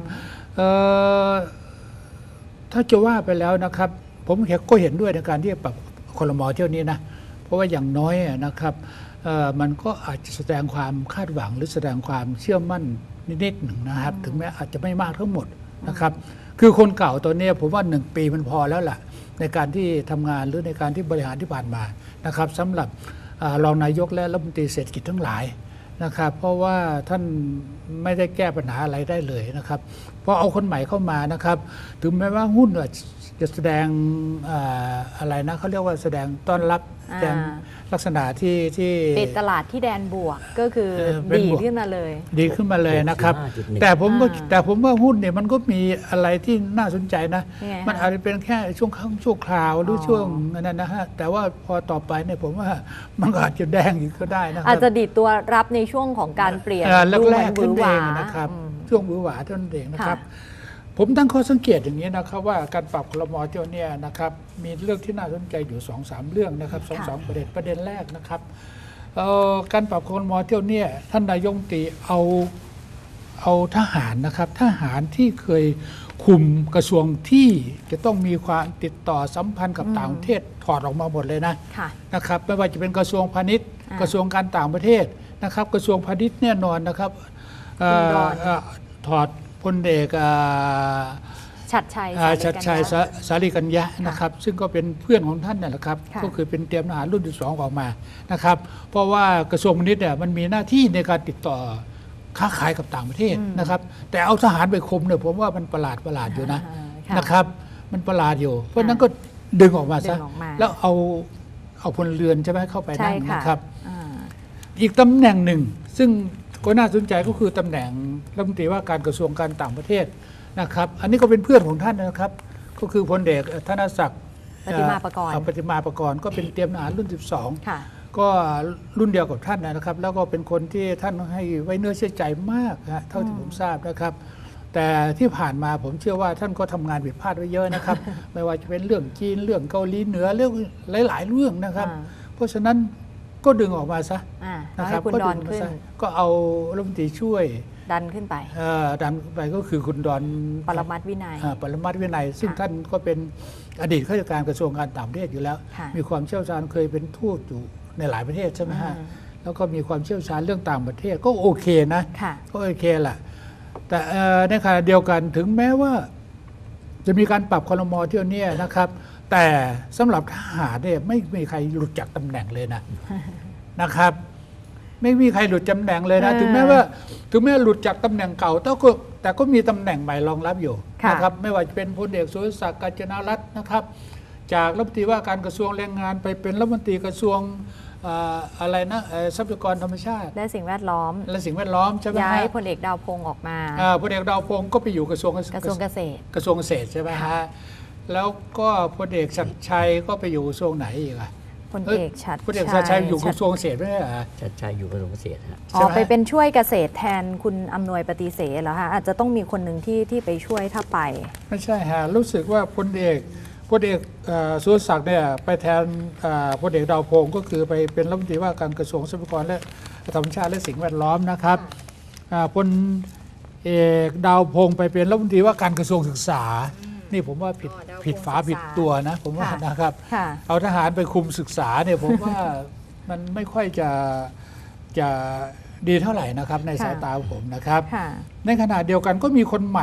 ถ้าจะว่าไปแล้วนะครับผมก็เห็นด้วยในการที่ปรับครม.เที่ยวนี้นะเพราะว่าอย่างน้อยนะครับมันก็อาจจะแสดงความคาดหวังหรือแสดงความเชื่อมั่นนิดๆหนึ่งนะครับถึงแม้อาจจะไม่มากทั้งหมดนะครับคือคนเก่าตัวนี้ผมว่าหนึ่งปีมันพอแล้วล่ะในการที่ทำงานหรือในการที่บริหารที่ผ่านมานะครับสำหรับรองนายกและรัฐมนตรีเศรษฐกิจทั้งหลายนะครับเพราะว่าท่านไม่ได้แก้ปัญหาอะไรได้เลยนะครับพอเอาคนใหม่เข้ามานะครับถึงแม้ว่าหุ้นจะแสดงอะไรนะเขาเรียกว่าแสดงต้อนรับแสดงลักษณะที่ที่ปิดตลาดที่แดนบวกก็คือดีขึ้นมาเลยดีขึ้นมาเลยนะครับแต่ผมก็แต่ผมว่าหุ้นเนี่ยมันก็มีอะไรที่น่าสนใจนะมันอาจจะเป็นแค่ช่วงชั่วคราวหรือช่วงนั้นนะฮะแต่ว่าพอต่อไปเนี่ยผมว่ามันอาจจะแดงอีกก็ได้นะครับอาจจะดีดตัวรับในช่วงของการเปลี่ยนดูเหมือนหวือหวานะครับช่วงหวือหวาเท่านั้นเองนะครับผมตั้งข้อสังเกตอย่างนี้นะครับว่าการปรับครม.เที่ยวนี้นะครับมีเรื่องที่น่าสนใจอยู่ สองสาม เรื่องนะครับสองสามประเด็นประเด็นแรกนะครับการปรับครม.เที่ยวนี้ท่านนายกรัฐมนตรีเอาเอาทหารนะครับทหารที่เคยคุมกระทรวงที่จะต้องมีความติดต่อสัมพันธ์กับต่างประเทศถอดออกมาหมดเลยนะนะครับไม่ว่าจะเป็นกระทรวงพาณิชย์กระทรวงการต่างประเทศนะครับกระทรวงพาณิชย์แน่นอนนะครับถอดพลเอกชัดชัยชัดชัยสารีกัญญะนะครับซึ่งก็เป็นเพื่อนของท่านนั่นแหละครับก็คือเป็นเตรียมทหารรุ่นที่สองออกมานะครับเพราะว่ากระทรวงพาณิชย์เนี่ยมันมีหน้าที่ในการติดต่อค้าขายกับต่างประเทศนะครับแต่เอาทหารไปคุมเนี่ยผมว่ามันประหลาดประหลาดอยู่นะนะครับมันประหลาดอยู่เพราะนั้นก็ดึงออกมาซะแล้วเอาเอาพลเรือนใช่ไหมเข้าไปนั่งนะครับอีกตำแหน่งหนึ่งซึ่งก็น่าสนใจก็คือตำแหน่งรัฐมนตรีว่าการกระทรวงการต่างประเทศนะครับอันนี้ก็เป็นเพื่อนของท่านนะครับก็คือพลเอกธนศักดิ์ปฏิมาประกรณ์ปฏิมาประกรณ์ก็เป็นเตรียมทหารรุ่นสิบสองก็รุ่นเดียวกับท่านนะครับแล้วก็เป็นคนที่ท่านให้ไว้เนื้อเชื่อใจมากนะเท่าที่ผมทราบนะครับแต่ที่ผ่านมาผมเชื่อว่าท่านก็ทำงานผิดพลาดไว้เยอะนะครับไม่ว่าจะเป็นเรื่องจีนเรื่องเกาหลีเหนือเรื่องหลายๆเรื่องนะครับเพราะฉะนั้นก็ดึงออกมาซะนะครับก็ดึงมาซะก็เอารัฐมนตรีช่วยดันขึ้นไปดันขึ้นไปก็คือคุณดอนปรมัตถ์วินัยปรมัตถ์วินัยซึ่งท่านก็เป็นอดีตข้าราชการกระทรวงการต่างประเทศอยู่แล้วมีความเชี่ยวชาญเคยเป็นทูตอยู่ในหลายประเทศใช่ไหมฮะแล้วก็มีความเชี่ยวชาญเรื่องต่างประเทศก็โอเคนะก็โอเคแหละแต่ในขณะเดียวกันถึงแม้ว่าจะมีการปรับครม.เที่ยวนี้นะครับแต่สำหรับทหารเนี่ยไม่มีใครหลุดจากตำแหน่งเลยนะนะครับไม่มีใครหลุดตำแหน่งเลยนะถึงแม้ว่าถึงแม้หลุดจากตำแหน่งเก่าแต่ก็แต่ก็มีตำแหน่งใหม่รองรับอยู่นะครับไม่ว่าจะเป็นพลเอกสุรศักดิ์ กาญจนรัตน์นะครับจากรัฐมนตรีว่าการกระทรวงแรงงานไปเป็นรัฐมนตรีกระทรวงอะไรนะทรัพยากรธรรมชาติและสิ่งแวดล้อมและสิ่งแวดล้อมใช่ไหมย้ายพลเอกดาวพงศ์ออกมาพลเอกดาวพงศ์ก็ไปอยู่กระทรวงกระทรวงเกษตรกระทรวงเกษตรใช่ไหมฮะแล้วก็พลเอกชัดชัยก็ไปอยู่กระทรวงไหนอีกอะพลเอกชัดพลเอกชัดชัยอยู่กระทรวงเกษตรไม่ใช่เหรอชัดชัยอยู่กระทรวงเกษตรฮะอ๋อไปเป็นช่วยเกษตรแทนคุณอำนวยปฏิเสธเหรอฮะอาจจะต้องมีคนหนึ่งที่ที่ไปช่วยถ้าไปไม่ใช่ฮะรู้สึกว่าพลเอกพลเอกสุรศักดิ์เนี่ยไปแทนพลเอกดาวพงศ์ก็คือไปเป็นรัฐมนตรีว่าการกระทรวงทรัพยากรและธรรมชาติและสิ่งแวดล้อมนะครับพลเอกดาวพงศ์ไปเป็นรัฐมนตรีว่าการกระทรวงศึกษานี่ผมว่าผิดผิดฝาผิดตัวนะผมว่านะครับเอาทหารไปคุมศึกษาเนี่ยผมว่ามันไม่ค่อยจะจะดีเท่าไหร่นะครับในสายตาผมนะครับในขณะเดียวกันก็มีคนใหม่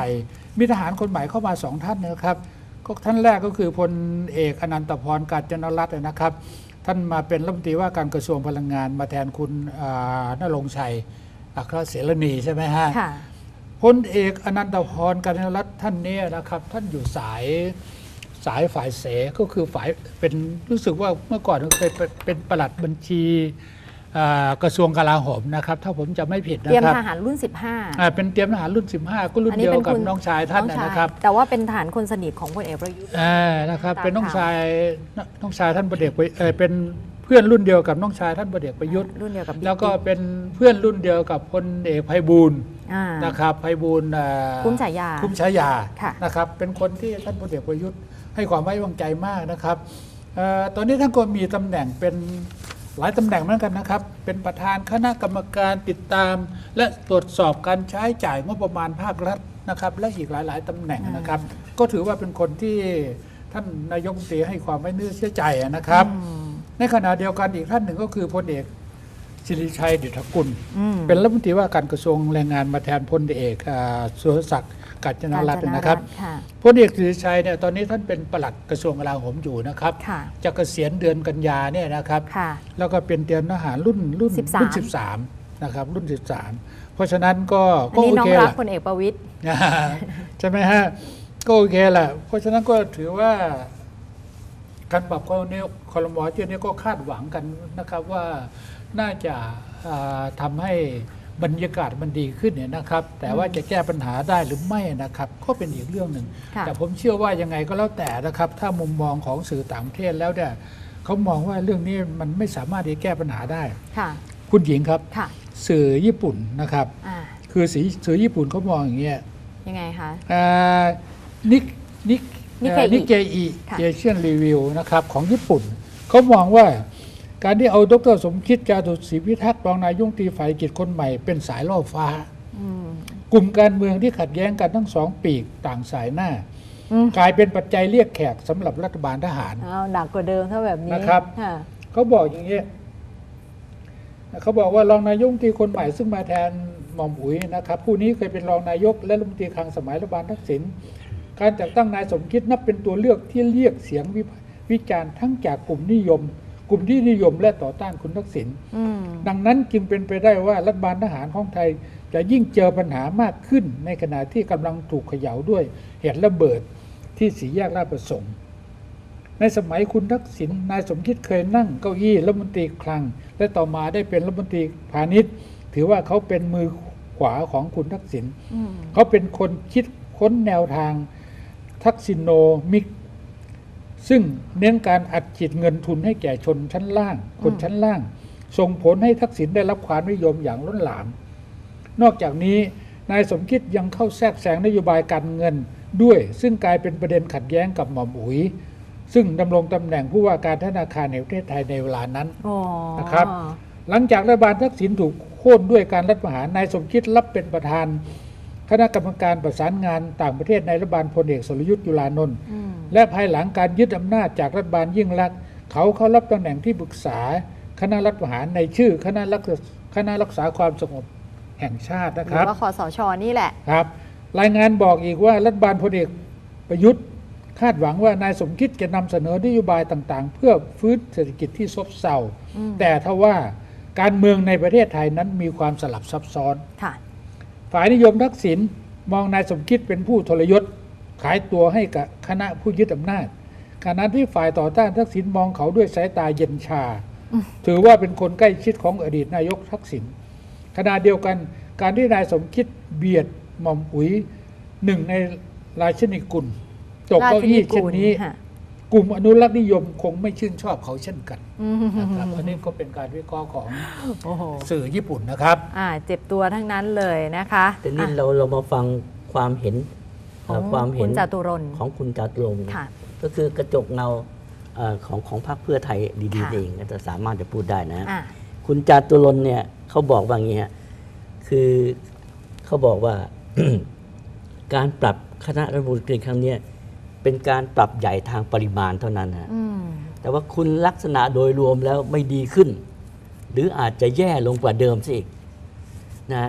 มีทหารคนใหม่เข้ามาสองท่านนะครับก็ท่านแรกก็คือพลเอกอนันตพรกาญจนรัตน์นะครับท่านมาเป็นรัฐมนตรีว่าการกระทรวงพลังงานมาแทนคุณณรงค์ชัยอัครเสรณีใช่ไหมฮะพลเอกอนันตพรกาญจนรัตน์ท่านนี้นะครับท่านอยู่สายสายฝ่ายเสก็คือฝ่ายเป็นรู้สึกว่าเมื่อก่อนเคยเป็นปลัดบัญชีกระทรวงกลาโหมนะครับถ้าผมจะไม่ผิดนะครับเตรียมทหารรุ่นสิบห้าเป็นเตรียมทหารรุ่นสิบห้าก็รุ่นเดียวกับน้องชายท่านนะครับแต่ว่าเป็นทหารคนสนิทของพลเอกประยุทธ์นะครับเป็นน้องชายน้องชายท่านพลเอกเป็นเพื่อนรุ่นเดียวกับน้องชายท่านพลเอกประยุทธ์รุ่นเดียวกับแล้วก็เป็นเพื่อนรุ่นเดียวกับพลเอกไพบูลย์นะครับไพบูลย์คุ้มฉายาคุ้มฉายานะครับเป็นคนที่ท่านพลเอกประยุทธ์ให้ความไว้วางใจมากนะครับตอนนี้ท่านก็มีตำแหน่งเป็นหลายตำแหน่งเหมือนกันนะครับเป็นประธานคณะกรรมการติดตามและตรวจสอบการใช้จ่ายงบประมาณภาครัฐนะครับและอีกหลายๆตำแหน่งนะครับก็ถือว่าเป็นคนที่ท่านนายกรัฐมนตรีให้ความไว้เนื้อเชื่อใจนะครับในขณะเดียวกันอีกท่านหนึ่งก็คือพลเอกศิริชัยดิษฐกุลเป็นรัฐมนตรีว่าการกระทรวงแรงงานมาแทนพลเอกสุรศักดิ์กาญจนรัตน์นะครับพลเอกศิริชัยเนี่ยตอนนี้ท่านเป็นปลัดกระทรวงกลาโหมอยู่นะครับจะเกษียณเดือนกันยาเนี่ยนะครับแล้วก็เป็นเตรียมทหารรุ่นรุ่นรุ่นสิบสามนะครับรุ่นสิบสามเพราะฉะนั้นก็ก็โอเคแหละพลเอกประวิตรใช่ไหมฮะก็โอเคแหละเพราะฉะนั้นก็ถือว่าการปรับคอรมอคอรมอที่นี้ก็คาดหวังกันนะครับว่าน่าจะทำให้บรรยากาศมันดีขึ้นเนี่ยนะครับแต่ว่าจะแก้ปัญหาได้หรือไม่นะครับก็เป็นอีกเรื่องหนึ่งแต่ผมเชื่อว่ายังไงก็แล้วแต่นะครับถ้ามุมมองของสื่อต่างประเทศแล้วเนี่ยเขามองว่าเรื่องนี้มันไม่สามารถที่จะแก้ปัญหาได้คุณหญิงครับสื่อญี่ปุ่นนะครับคือสื่อญี่ปุ่นเขามองอย่างเงี้ยยังไงคะนิกนิกนิเกอิเอเชียนรีวิวนะครับของญี่ปุ่นเขามองว่าการที่เอาดร.สมคิดจาตุศรีพิทักษ์รองนายกรัฐมนตรีฝ่ายกิจคนใหม่เป็นสายล่อฟ้ากลุ่มการเมืองที่ขัดแย้งกันทั้งสองปีกต่างสายหน้ากลายเป็นปัจจัยเรียกแขกสำหรับรัฐบาลทหารอ้าวหนักกว่าเดิมถ้าแบบนี้นะครับเขาบอกอย่างนี้เขาบอกว่ารองนายกรัฐมนตรีคนใหม่ซึ่งมาแทนหม่อมอุ๋ยนะครับผู้นี้เคยเป็นรองนายกและรัฐมนตรีคลังสมัยรัฐบาลทักษิณการแต่งตั้งนายสมคิดนับเป็นตัวเลือกที่เรียกเสียงวิจารณ์ทั้งจากกลุ่มนิยมกลุ่มที่นิยมและต่อต้านคุณทักษิณดังนั้นจึงเป็นไปได้ว่ารัฐบาลทหารของไทยจะยิ่งเจอปัญหามากขึ้นในขณะที่กำลังถูกเขย่าด้วยเหตุระเบิดที่สี่แยกราชประสงค์ในสมัยคุณทักษิณนายสมคิดเคยนั่งเก้าอี้รัฐมนตรีคลังและต่อมาได้เป็นรัฐมนตรีพาณิชย์ถือว่าเขาเป็นมือขวาของคุณทักษิณเขาเป็นคนคิดค้นแนวทางทักษิโนมิกซึ่งเน้นการอัดฉีดเงินทุนให้แก่ชนชั้นล่างคนชั้นล่างส่งผลให้ทักษิณได้รับความนิยมอย่างล้นหลามนอกจากนี้นายสมคิดยังเข้าแทรกแซงนโยบายการเงินด้วยซึ่งกลายเป็นประเด็นขัดแย้งกับหม่อมอุ๋ยซึ่งดำรงตำแหน่งผู้ว่าการธนาคารแห่งประเทศไทยในเวลานั้นนะครับหลังจากรัฐบาลทักษิณถูกโค่นด้วยการรัฐประหารนายสมคิดรับเป็นประธานคณะกรรมการประสานงานต่างประเทศในรัฐบาลพลเอกสรยุทธ์จุลานนท์และภายหลังการยึดอำนาจจากรัฐบาลยิ่งลักษณ์เขาเข้ารับตำแหน่งที่ปรึกษาคณะรัฐประหารในชื่อคณะรักษาคณะรักษาความสงบแห่งชาตินะครับหรือว่าคสช.นี่แหละครับรายงานบอกอีกว่ารัฐบาลพลเอกประยุทธ์คาดหวังว่านายสมคิดจะนำเสนอนโยบายต่างๆเพื่อฟื้นเศรษฐกิจที่ซบเซาแต่ทว่าการเมืองในประเทศไทยนั้นมีความสลับซับซ้อนฝ่ายนิยมทักษิณมองนายสมคิดเป็นผู้ทรยศขายตัวให้กับคณะผู้ยึดอำนาจขณะที่ฝ่ายต่อต้านทักษิณมองเขาด้วยสายตาเย็นชาถือว่าเป็นคนใกล้ชิดของอดีตนายกทักษิณขณะเดียวกันการที่นายสมคิดเบียดหม่อมอุ๋ยหนึ่งในราชนิกุลตกเก้าอี้เช่นนี้กลุ่มอนุรักษ์นิยมคงไม่ชื่นชอบเขาเช่นกันนะครับอันนี้ก็เป็นการวิเคราะห์ของสื่อญี่ปุ่นนะครับอ่าเจ็บตัวทั้งนั้นเลยนะคะแต่นี่เราเรามาฟังความเห็นความเห็นของคุณจาตุรงค์ก็คือกระจกเงาของของพรรคเพื่อไทยดีๆเองจะสามารถจะพูดได้นะคุณจาตุรงค์เนี่ยเขาบอกว่าอย่างนี้คือเขาบอกว่า การปรับคณะรัฐมนตรีครั้งนี้เป็นการปรับใหญ่ทางปริมาณเท่านั้นนะแต่ว่าคุณลักษณะโดยรวมแล้วไม่ดีขึ้นหรืออาจจะแย่ลงกว่าเดิมซะอีกนะ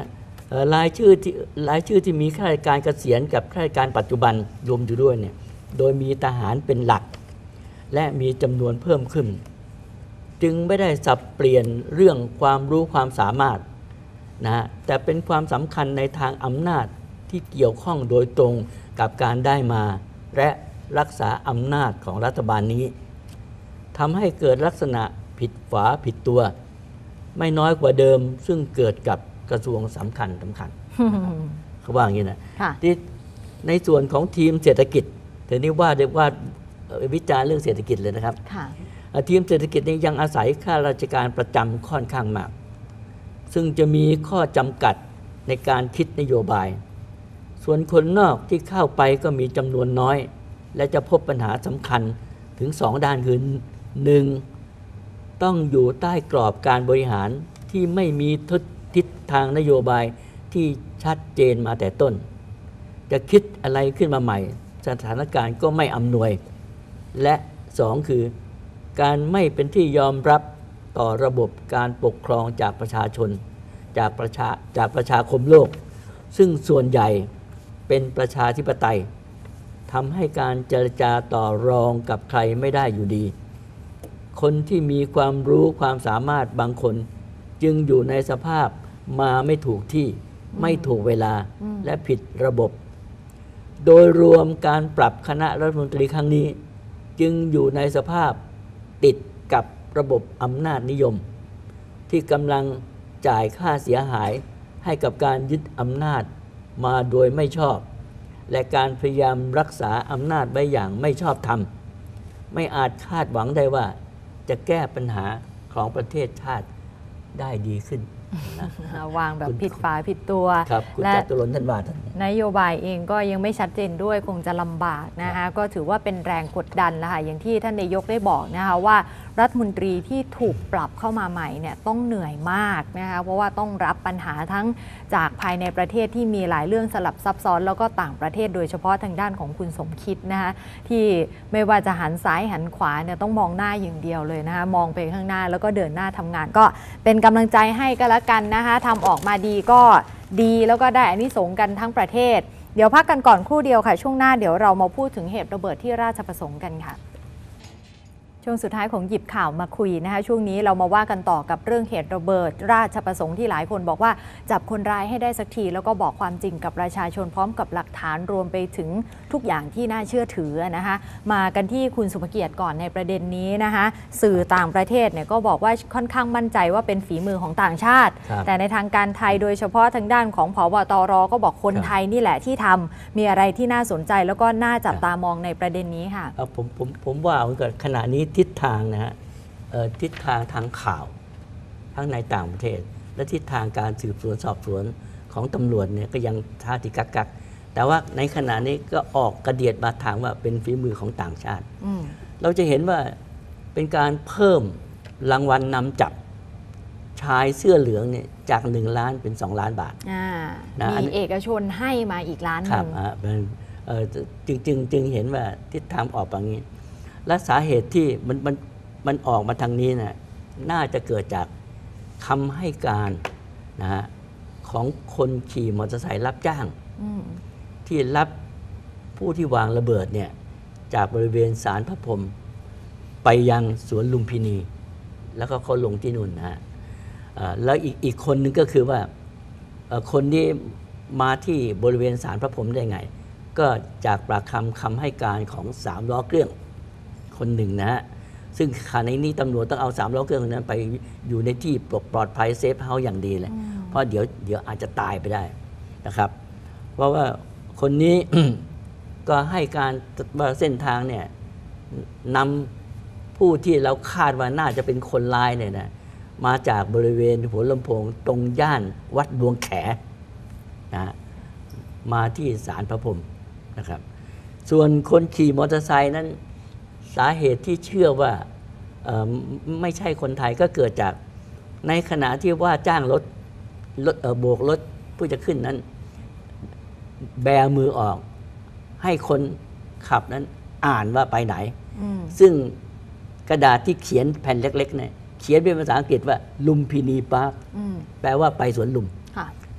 เอ่อรายชื่อที่รายชื่อที่มีข้าราชการเกษียณกับข้าราชการปัจจุบันรวมอยู่ด้วยเนี่ยโดยมีทหารเป็นหลักและมีจำนวนเพิ่มขึ้นจึงไม่ได้สับเปลี่ยนเรื่องความรู้ความสามารถนะแต่เป็นความสำคัญในทางอำนาจที่เกี่ยวข้องโดยตรงกับการได้มาและรักษาอำนาจของรัฐบาลนี้ทำให้เกิดลักษณะผิดฝาผิดตัวไม่น้อยกว่าเดิมซึ่งเกิดกับกระทรวงสำคัญสำคัญ เขาว่าอย่างนี้นะที่ในส่วนของทีมเศรษฐกิจเดี๋ยวนี้ว่าเรียกว่าวิจารณ์เรื่องเศรษฐกิจเลยนะครับทีมเศรษฐกิจนี้ยังอาศัยข้าราชการประจำค่อนข้างมากซึ่งจะมีข้อจำกัดในการคิดนโยบายส่วนคนนอกที่เข้าไปก็มีจำนวนน้อยและจะพบปัญหาสำคัญถึงสองด้านคือหนึ่งต้องอยู่ใต้กรอบการบริหารที่ไม่มีทิศทางนโยบายที่ชัดเจนมาแต่ต้นจะคิดอะไรขึ้นมาใหม่สถานการณ์ก็ไม่อำนวยและสองคือการไม่เป็นที่ยอมรับต่อระบบการปกครองจากประชาชนจากประชาจากประชาคมโลกซึ่งส่วนใหญ่เป็นประชาธิปไตยทำให้การเจรจาต่อรองกับใครไม่ได้อยู่ดีคนที่มีความรู้ความสามารถบางคนจึงอยู่ในสภาพมาไม่ถูกที่ไม่ถูกเวลาและผิดระบบโดยรวมการปรับคณะรัฐมนตรีครั้งนี้จึงอยู่ในสภาพติดกับระบบอำนาจนิยมที่กำลังจ่ายค่าเสียหายให้กับการยึดอำนาจมาโดยไม่ชอบและการพยายามรักษาอำนาจไว้อย่างไม่ชอบธรรมไม่อาจคาดหวังได้ว่าจะแก้ปัญหาของประเทศชาติได้ดีขึ้นวางแบบผิดฝาผิดตัวและตุลนท่านว่านโยบายเองก็ยังไม่ชัดเจนด้วยคงจะลำบากนะคะก็ถือว่าเป็นแรงกดดันแล้วค่ะอย่างที่ท่านนายกได้บอกนะคะว่ารัฐมนตรีที่ถูกปรับเข้ามาใหม่เนี่ยต้องเหนื่อยมากนะคะเพราะว่าต้องรับปัญหาทั้งจากภายในประเทศที่มีหลายเรื่องสลับซับซ้อนแล้วก็ต่างประเทศโดยเฉพาะทางด้านของคุณสมคิดนะคะที่ไม่ว่าจะหันซ้ายหันขวาเนี่ยต้องมองหน้าอย่างเดียวเลยนะคะมองไปข้างหน้าแล้วก็เดินหน้าทำงานก็เป็นกำลังใจให้ก็แล้วกันนะคะทำออกมาดีก็ดีแล้วก็ได้อานิสงส์กันทั้งประเทศเดี๋ยวพักกันก่อนครู่เดียวค่ะช่วงหน้าเดี๋ยวเรามาพูดถึงเหตุระเบิดที่ราชประสงค์กันค่ะช่วงสุดท้ายของหยิบข่าวมาคุยนะคะช่วงนี้เรามาว่ากันต่อกับเรื่องเหตุระเบิดราชประสงค์ที่หลายคนบอกว่าจับคนร้ายให้ได้สักทีแล้วก็บอกความจริงกับประชาชนพร้อมกับหลักฐานรวมไปถึงทุกอย่างที่น่าเชื่อถือนะคะมากันที่คุณสุภเกียรติก่อนในประเด็นนี้นะคะสื่อต่างประเทศเนี่ยก็บอกว่าค่อนข้างมั่นใจว่าเป็นฝีมือของต่างชาติแต่ในทางการไทยโดยเฉพาะทางด้านของผบตรก็บอกคนไทยนี่แหละที่ทำมีอะไรที่น่าสนใจแล้วก็น่าจับตามองในประเด็นนี้ค่ะผมผมผมว่าขณะนี้ทิศทางนะฮะทิศทางทางข่าวทั้งในต่างประเทศและทิศทางการสืบสวนสอบสวนของตำรวจเนี่ยก็ยังท่าทีกักกักแต่ว่าในขณะนี้ก็ออกกระเดียดมาทางว่าเป็นฝีมือของต่างชาติเราจะเห็นว่าเป็นการเพิ่มรางวัลนำจับชายเสื้อเหลืองเนี่ยจากหนึ่งล้านเป็นสองล้านบาทนะมีเอกชนให้มาอีกล้านหนึ่งจึงจึงจึงเห็นว่าทิศทางออกแบบนี้และสาเหตุที่มันมันมันออกมาทางนี้นะน่าจะเกิดจากคำให้การนะฮะของคนขี่มอเตอร์ไซค์รับจ้างที่รับผู้ที่วางระเบิดเนี่ยจากบริเวณศาลพระพรหมไปยังสวนลุมพินีแล้วก็เขาลงที่นู่นนะฮะแล้วอีกอีกคนนึงก็คือว่าคนที่มาที่บริเวณศาลพระพรหมได้ไงก็จากปากคำคำให้การของสามล้อเครื่องคนหนึ่งนะฮะซึ่งขณะนี้ตำรวจต้องเอาสามล้อเครื่องนั้นไปอยู่ในที่ปลอดภัยเซฟเฮาส์อย่างดีเลยเพราะเดี๋ยวเดี๋ยวอาจจะตายไปได้นะครับเพราะว่าคนนี้ ก็ให้การว่าเส้นทางเนี่ยนำผู้ที่เราคาดว่าน่าจะเป็นคนร้ายเนี่ยนะมาจากบริเวณหัวลำโพงตรงย่านวัดดวงแขนะมาที่ศาลพระพรหมนะครับส่วนคนขี่มอเตอร์ไซค์นั้นสาเหตุที่เชื่อว่าไม่ใช่คนไทยก็เกิดจากในขณะที่ว่าจ้างรถรถโบกรถผู้จะขึ้นนั้นแบมือออกให้คนขับนั้นอ่านว่าไปไหนซึ่งกระดาษที่เขียนแผ่นเล็กๆเนี่ยเขียนเป็นภาษาอังกฤษว่าลุมพินีพาร์คแปลว่าไปสวนลุม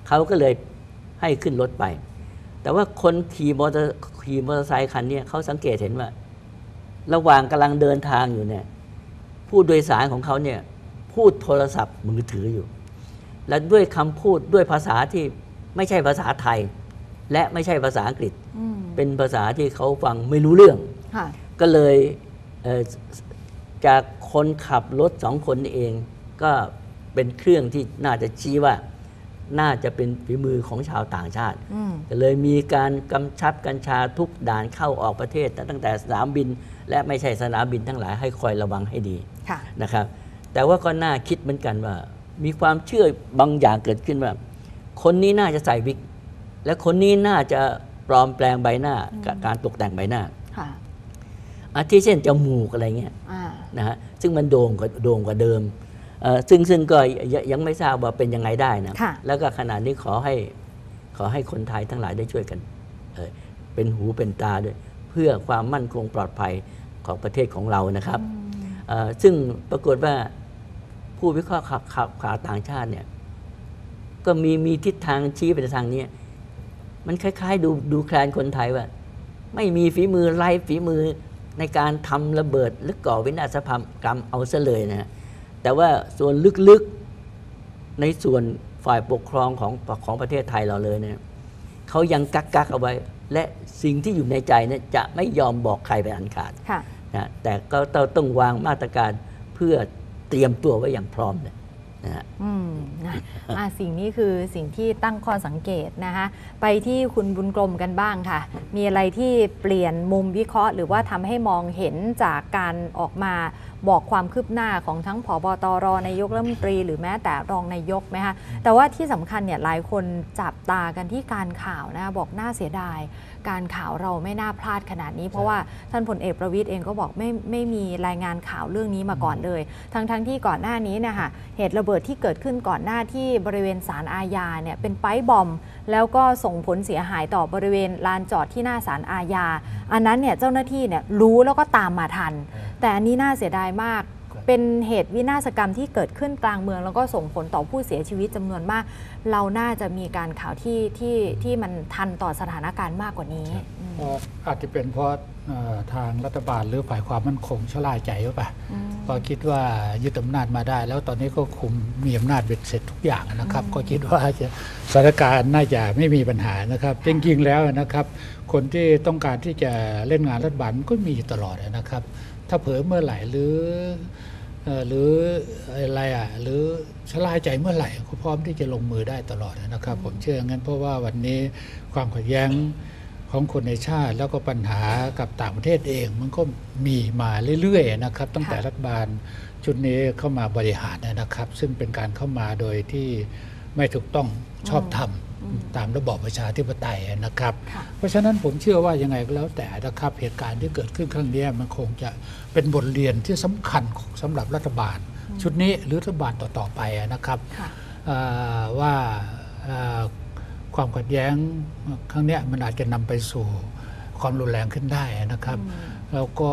เขาก็เลยให้ขึ้นรถไป แต่ว่าคนขี่มอเตอร์ขี่มอเตอร์ไซค์คันนี้เขาสังเกตเห็นว่าระหว่างกำลังเดินทางอยู่เนี่ยผู้โดยสารของเขาเนี่ยพูดโทรศัพท์มือถืออยู่และด้วยคำพูดด้วยภาษาที่ไม่ใช่ภาษาไทยและไม่ใช่ภาษาอังกฤษเป็นภาษาที่เขาฟังไม่รู้เรื่องก็เลยเอ่อจากคนขับรถสองคนเองก็เป็นเครื่องที่น่าจะชี้ว่าน่าจะเป็นฝีมือของชาวต่างชาติก็เลยมีการกำชับกัญชาทุกด่านเข้าออกประเทศตั้งแต่สนามบินและไม่ใช่สนามบินทั้งหลายให้คอยระวังให้ดีนะครับแต่ว่าก็น่าคิดเหมือนกันว่ามีความเชื่อบางอย่างเกิดขึ้นว่าคนนี้น่าจะใส่วิกและคนนี้น่าจะปลอมแปลงใบหน้าการตกแต่งใบหน้าอาทิเช่นจมูกอะไรเงี้ยนะฮะซึ่งมันโด่งกว่าโด่งกว่าเดิมซึ่งซึ่งก็ยังไม่ทราบว่าเป็นยังไงได้นะแล้วก็ขณะนี้ขอให้ขอให้คนไทยทั้งหลายได้ช่วยกันเออเป็นหูเป็นตาด้วยเพื่อความมั่นคงปลอดภัยของประเทศของเรานะครับซึ่งปรากฏว่าผู้วิเคราะห์ข่าวข่าวต่างชาติเนี่ยก็มีมีทิศทางชี้ไปในทางนี้มันคล้ายๆดูดูแคลนคนไทยว่าไม่มีฝีมือไร้ฝีมือในการทำระเบิดหรือก่อวินาศกรรมเอาซะเลยนะแต่ว่าส่วนลึกๆในส่วนฝ่ายปกครองของของประเทศไทยเราเลยเนี่ยเขายังกักกักเอาไว้และสิ่งที่อยู่ในใจเนี่ยจะไม่ยอมบอกใครเป็นอันขาดนะแต่ก็ต้องวางมาตรการเพื่อเตรียมตัวไว้อย่างพร้อมเลยนะฮะอืมนะสิ่งนี้คือสิ่งที่ตั้งข้อสังเกตนะคะไปที่คุณบุญกรมกันบ้างค่ะมีอะไรที่เปลี่ยนมุมวิเคราะห์หรือว่าทำให้มองเห็นจากการออกมาบอกความคืบหน้าของทั้งผบตรนายกรัฐมนตรีหรือแม้แต่รองนายกไหมคะแต่ว่าที่สำคัญเนี่ยหลายคนจับตากันที่การข่าวนะบอกน่าเสียดายการข่าวเราไม่น่าพลาดขนาดนี้เพราะว่าท่านพลเอกประวิตรเองก็บอกไม่ไม่มีรายงานข่าวเรื่องนี้มาก่อนเลยทั้งทั้งที่ก่อนหน้านี้นะคะเหตุระเบิดที่เกิดขึ้นก่อนหน้าที่บริเวณศาลอาญาเนี่ยเป็นไปบอมแล้วก็ส่งผลเสียหายต่อบริเวณลานจอดที่หน้าศาลอาญาอันนั้นเนี่ยเจ้าหน้าที่เนี่ยรู้แล้วก็ตามมาทันแต่อันนี้น่าเสียดายมากเป็นเหตุวินาศกรรมที่เกิดขึ้นกลางเมืองแล้วก็ส่งผลต่อผู้เสียชีวิตจำนวนมากเราน่าจะมีการข่าวที่ที่ที่มันทันต่อสถานการณ์มากกว่านี้อาจจะเป็นเพราะทางรัฐบาลหรือฝ่ายความมั่นคงชะล่าใจหรือเปล่าพอคิดว่ายึดอำนาจมาได้แล้วตอนนี้ก็คุมมีอำนาจเบ็ดเสร็จทุกอย่างนะครับก็คิดว่าจะสถานการณ์น่าจะไม่มีปัญหานะครับจริงๆแล้วนะครับคนที่ต้องการที่จะเล่นงานรัฐบาลก็มีตลอดนะครับถ้าเผลอเมื่อไหร่หรือหรืออะไรอ่ะหรือชะล่าใจเมื่อไหร่ก็พร้อมที่จะลงมือได้ตลอดนะครับผมเชื่องั้นเพราะว่าวันนี้ความขัดแย้งของคนในชาติแล้วก็ปัญหากับต่างประเทศเองมันก็มีมาเรื่อยๆนะครับตั้งแต่รัฐบาลชุดนี้เข้ามาบริหารนะครับซึ่งเป็นการเข้ามาโดยที่ไม่ถูกต้องชอบธรรมตามระบอบประชาธิปไตยนะครับเพราะฉะนั้นผมเชื่อว่ายังไงก็แล้วแต่นะครับเหตุการณ์ที่เกิดขึ้นครั้งนี้มันคงจะเป็นบทเรียนที่สำคัญสำหรับรัฐบาลชุดนี้หรือรัฐบาลต่อๆไปนะครับว่าความขัดแย้งครั้งนี้มันอาจจะนำไปสู่ความรุนแรงขึ้นได้นะครับแล้วก็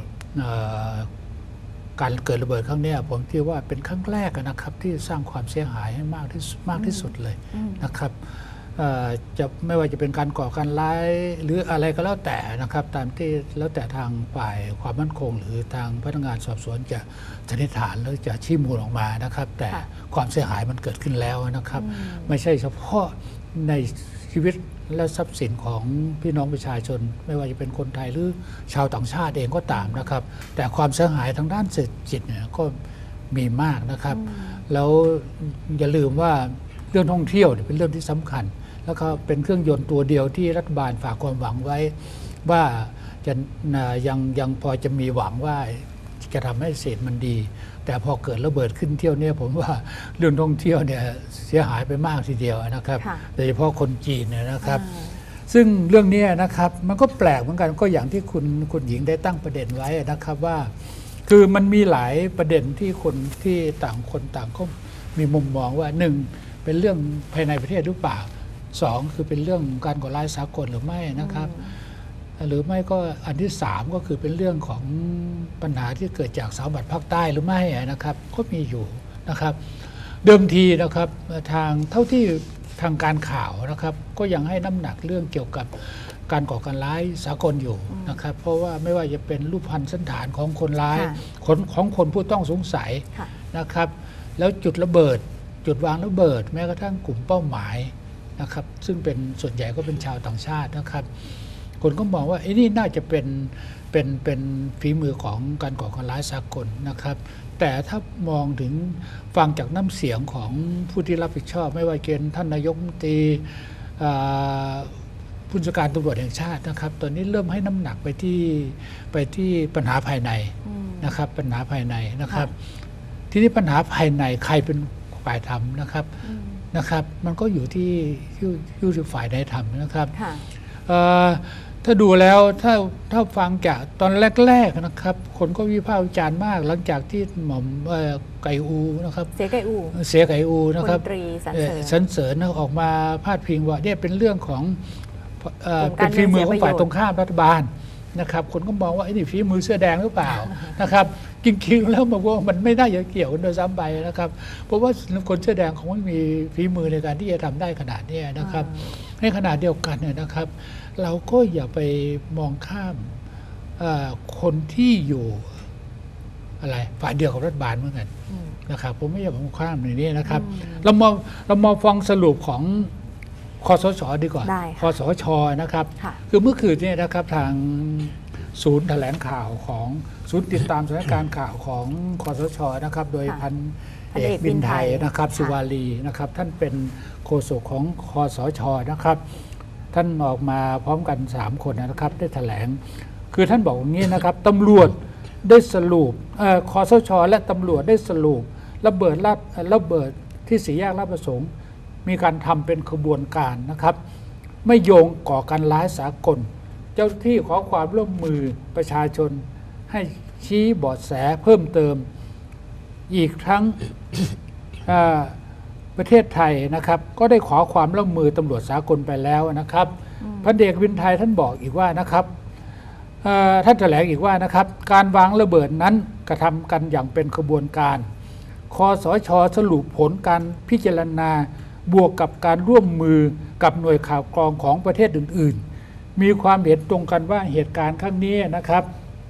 การเกิดระเบิดครั้งนี้ผมคิดว่าเป็นครั้งแรกนะครับที่สร้างความเสียหายให้มากที่มากที่สุดเลยนะครับจะไม่ว่าจะเป็นการก่อการร้ายหรืออะไรก็แล้วแต่นะครับตามที่แล้วแต่ทางฝ่ายความมั่นคงหรือทางพนักงานสอบสวนจะสันนิษฐานหรือจะชี้มูลออกมานะครับแต่ความเสียหายมันเกิดขึ้นแล้วนะครับไม่ใช่เฉพาะในชีวิตและทรัพย์สินของพี่น้องประชาชนไม่ว่าจะเป็นคนไทยหรือชาวต่างชาติเองก็ตามนะครับแต่ความเสียหายทางด้านเศรษฐกิจเนี่ยก็มีมากนะครับแล้วอย่าลืมว่าเรื่องท่องเที่ยวเป็นเรื่องที่สำคัญแล้วก็เป็นเครื่องยนต์ตัวเดียวที่รัฐบาลฝากความหวังไว้ว่าจะยังยังพอจะมีหวังว่าจะทำให้เศรษฐกิจมันดีแต่พอเกิดระเบิดขึ้นเที่ยวเนี่ยผมว่าเรื่องท่องเที่ยวเนี่ยเสียหายไปมากทีเดียวนะครับโดยเฉพาะคนจีนเนี่ยนะครับซึ่งเรื่องนี้นะครับมันก็แปลกเหมือนกันก็อย่างที่คุณคุณหญิงได้ตั้งประเด็นไว้นะครับว่าคือมันมีหลายประเด็นที่คนที่ต่างคนต่างก็มีมุมมองว่าหนึ่งเป็นเรื่องภายในประเทศหรือเปล่าสองคือเป็นเรื่องการก่อร้ายสากลหรือไม่นะครับหรือไม่ก็อันที่สามก็คือเป็นเรื่องของปัญหาที่เกิดจากสามจังหวัดภาคใต้หรือไม่นะครับก็มีอยู่นะครับเดิมทีนะครับทางเท่าที่ทางการข่าวนะครับก็ยังให้น้ำหนักเรื่องเกี่ยวกับการก่อการร้ายสากลอยู่นะครับเพราะว่าไม่ว่าจะเป็นรูปพรรณสันฐานของคนร้ายคนของคนผู้ต้องสงสัยนะครับแล้วจุดระเบิดจุดวางระเบิดแม้กระทั่งกลุ่มเป้าหมายนะครับซึ่งเป็นส่วนใหญ่ก็เป็นชาวต่างชาตินะครับคนก็มองว่าไอ้นี่น่าจะเป็นเป็นเป็นฝีมือของการก่อการร้ายสากลนะครับแต่ถ้ามองถึงฟังจากน้ำเสียงของผู้ที่รับผิดชอบไม่ว่าจะเป็นท่านนายกรัฐมนตรีผู้บัญชาการตำรวจแห่งชาตินะครับตอนนี้เริ่มให้น้ำหนักไปที่ไปที่ปัญหาภายในนะครับปัญหาภายในนะครับทีนี้ปัญหาภายในใครเป็นฝ่ายทำนะครับนะครับมันก็อยู่ที่อยู่ที่ฝ่ายใดทำนะครับถ้าดูแล้วถ้าถ้าฟังจากตอนแรกๆนะครับคนก็วิพากษ์วิจารณ์มากหลังจากที่หม่อมไก่อูนะครับเสียไก่อูเสียไก่อูนะครับพลตรีสรรเสริญสรรเสริญออกมาพาดพิงว่าเนี่ยเป็นเรื่องของเป็นฝีมือของฝ่ายตรงข้ามรัฐบาลนะครับคนก็มองว่าไอ้นี่ฝีมือเสื้อแดงหรือเปล่านะครับจริงๆแล้วบอกว่ามันไม่น่าจะเกี่ยวกันโดยซ้ำไปนะครับเพราะว่าคนเสื้อแดงเขาไม่มีฝีมือในการที่จะทำได้ขนาดนี้นะครับในขณะเดียวกันเนี่ยนะครับเราก็อย่าไปมองข้ามคนที่อยู่อะไรฝ่ายเดียวกับรัฐบาลเหมือนกันนะครับผมไม่อยากมองข้ามในนี้นะครับเรามองเรามองฟังสรุปของคสช.ดีกว่าคสช.นะครับคือเมื่อคืนนี้นะครับทางศูนย์แถลงข่าวของศูนย์ติดตามสถานการณ์ข่าวของคสช.นะครับโดยพันเอกบินไทยนะครับสุวารีนะครับท่านเป็นโฆษกของคสช.นะครับท่านออกมาพร้อมกันสามคนนะครับได้แถลงคือท่านบอกอย่างนี้นะครับตำรวจได้สรุปคสช.และตำรวจได้สรุประเบิดระเบิดที่สี่แยกราชประสงค์มีการทำเป็นขบวนการนะครับไม่โยงก่อการร้ายสากลเจ้าที่ขอความร่วมมือประชาชนให้ชี้เบาะแสเพิ่มเติมอีกทั้ง ประเทศไทยนะครับก็ได้ขอความร่วมมือตำรวจสากลไปแล้วนะครับพันเอกวินไทยท่านบอกอีกว่านะครับท่านแถลงอีกว่านะครับการวางระเบิดนั้นกระทำกันอย่างเป็นขบวนการคสช.สรุปผลการพิจารณาบวกกับการร่วมมือกับหน่วยข่าวกรองของประเทศอื่นๆมีความเห็นตรงกันว่าเหตุการณ์ครั้งนี้นะครับ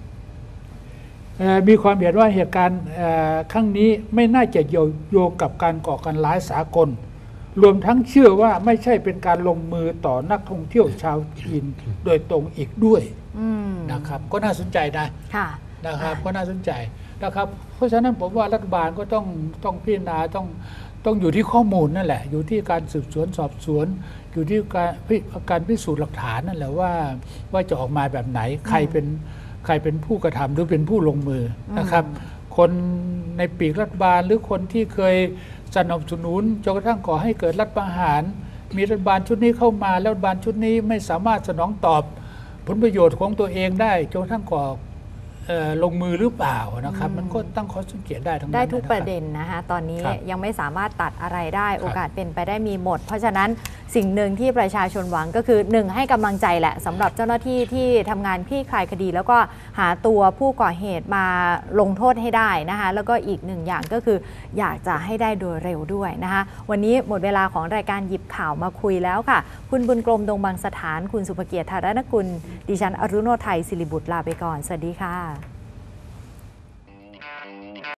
มีความเห็นว่าเหตุการณ์ครั้งนี้ไม่น่าจะโยงกับการก่อการร้ายสากลรวมทั้งเชื่อว่าไม่ใช่เป็นการลงมือต่อนักท่องเที่ยวชาวจีนโดยตรงอีกด้วยนะครับก็น่าสนใจนะนะครับก็น่าสนใจนะครับเพราะฉะนั้นผมว่ารัฐบาลก็ต้องต้องพิจารณาต้องต้องอยู่ที่ข้อมูลนั่นแหละอยู่ที่การสืบสวนสอบสวนอยู่ที่การการพิสูจน์หลักฐานนั่นแหละว่าว่าจะออกมาแบบไหนใครเป็นใครเป็นผู้กระทำหรือเป็นผู้ลงมือนะครับคนในปีกรัฐบาลหรือคนที่เคยสนับสนุนจนกระทั่งก่อให้เกิดรัฐประหารมีรัฐบาลชุดนี้เข้ามาแล้วรัฐบาลชุดนี้ไม่สามารถสนองตอบผลประโยชน์ของตัวเองได้จนกระทั่งก่อลงมือหรือเปล่านะครับมันก็ตั้งข้อสังเกตได้ทั้งนั้นได้ทุกประเด็นนะคะตอนนี้ยังไม่สามารถตัดอะไรได้โอกาสเป็นไปได้มีหมดเพราะฉะนั้นสิ่งหนึ่งที่ประชาชนหวังก็คือหนึ่งให้กำลังใจแหละสำหรับเจ้าหน้าที่ที่ทำงานคลี่คลายคดีแล้วก็หาตัวผู้ก่อเหตุมาลงโทษให้ได้นะคะแล้วก็อีกหนึ่งอย่างก็คืออยากจะให้ได้โดยเร็วด้วยนะคะวันนี้หมดเวลาของรายการหยิบข่าวมาคุยแล้วค่ะคุณบุญกรมดงบางสถานคุณสุภเกียรติธารณกุลดิฉันอรุโนไทยศิริบุตรลาไปก่อนสวัสดีค่ะ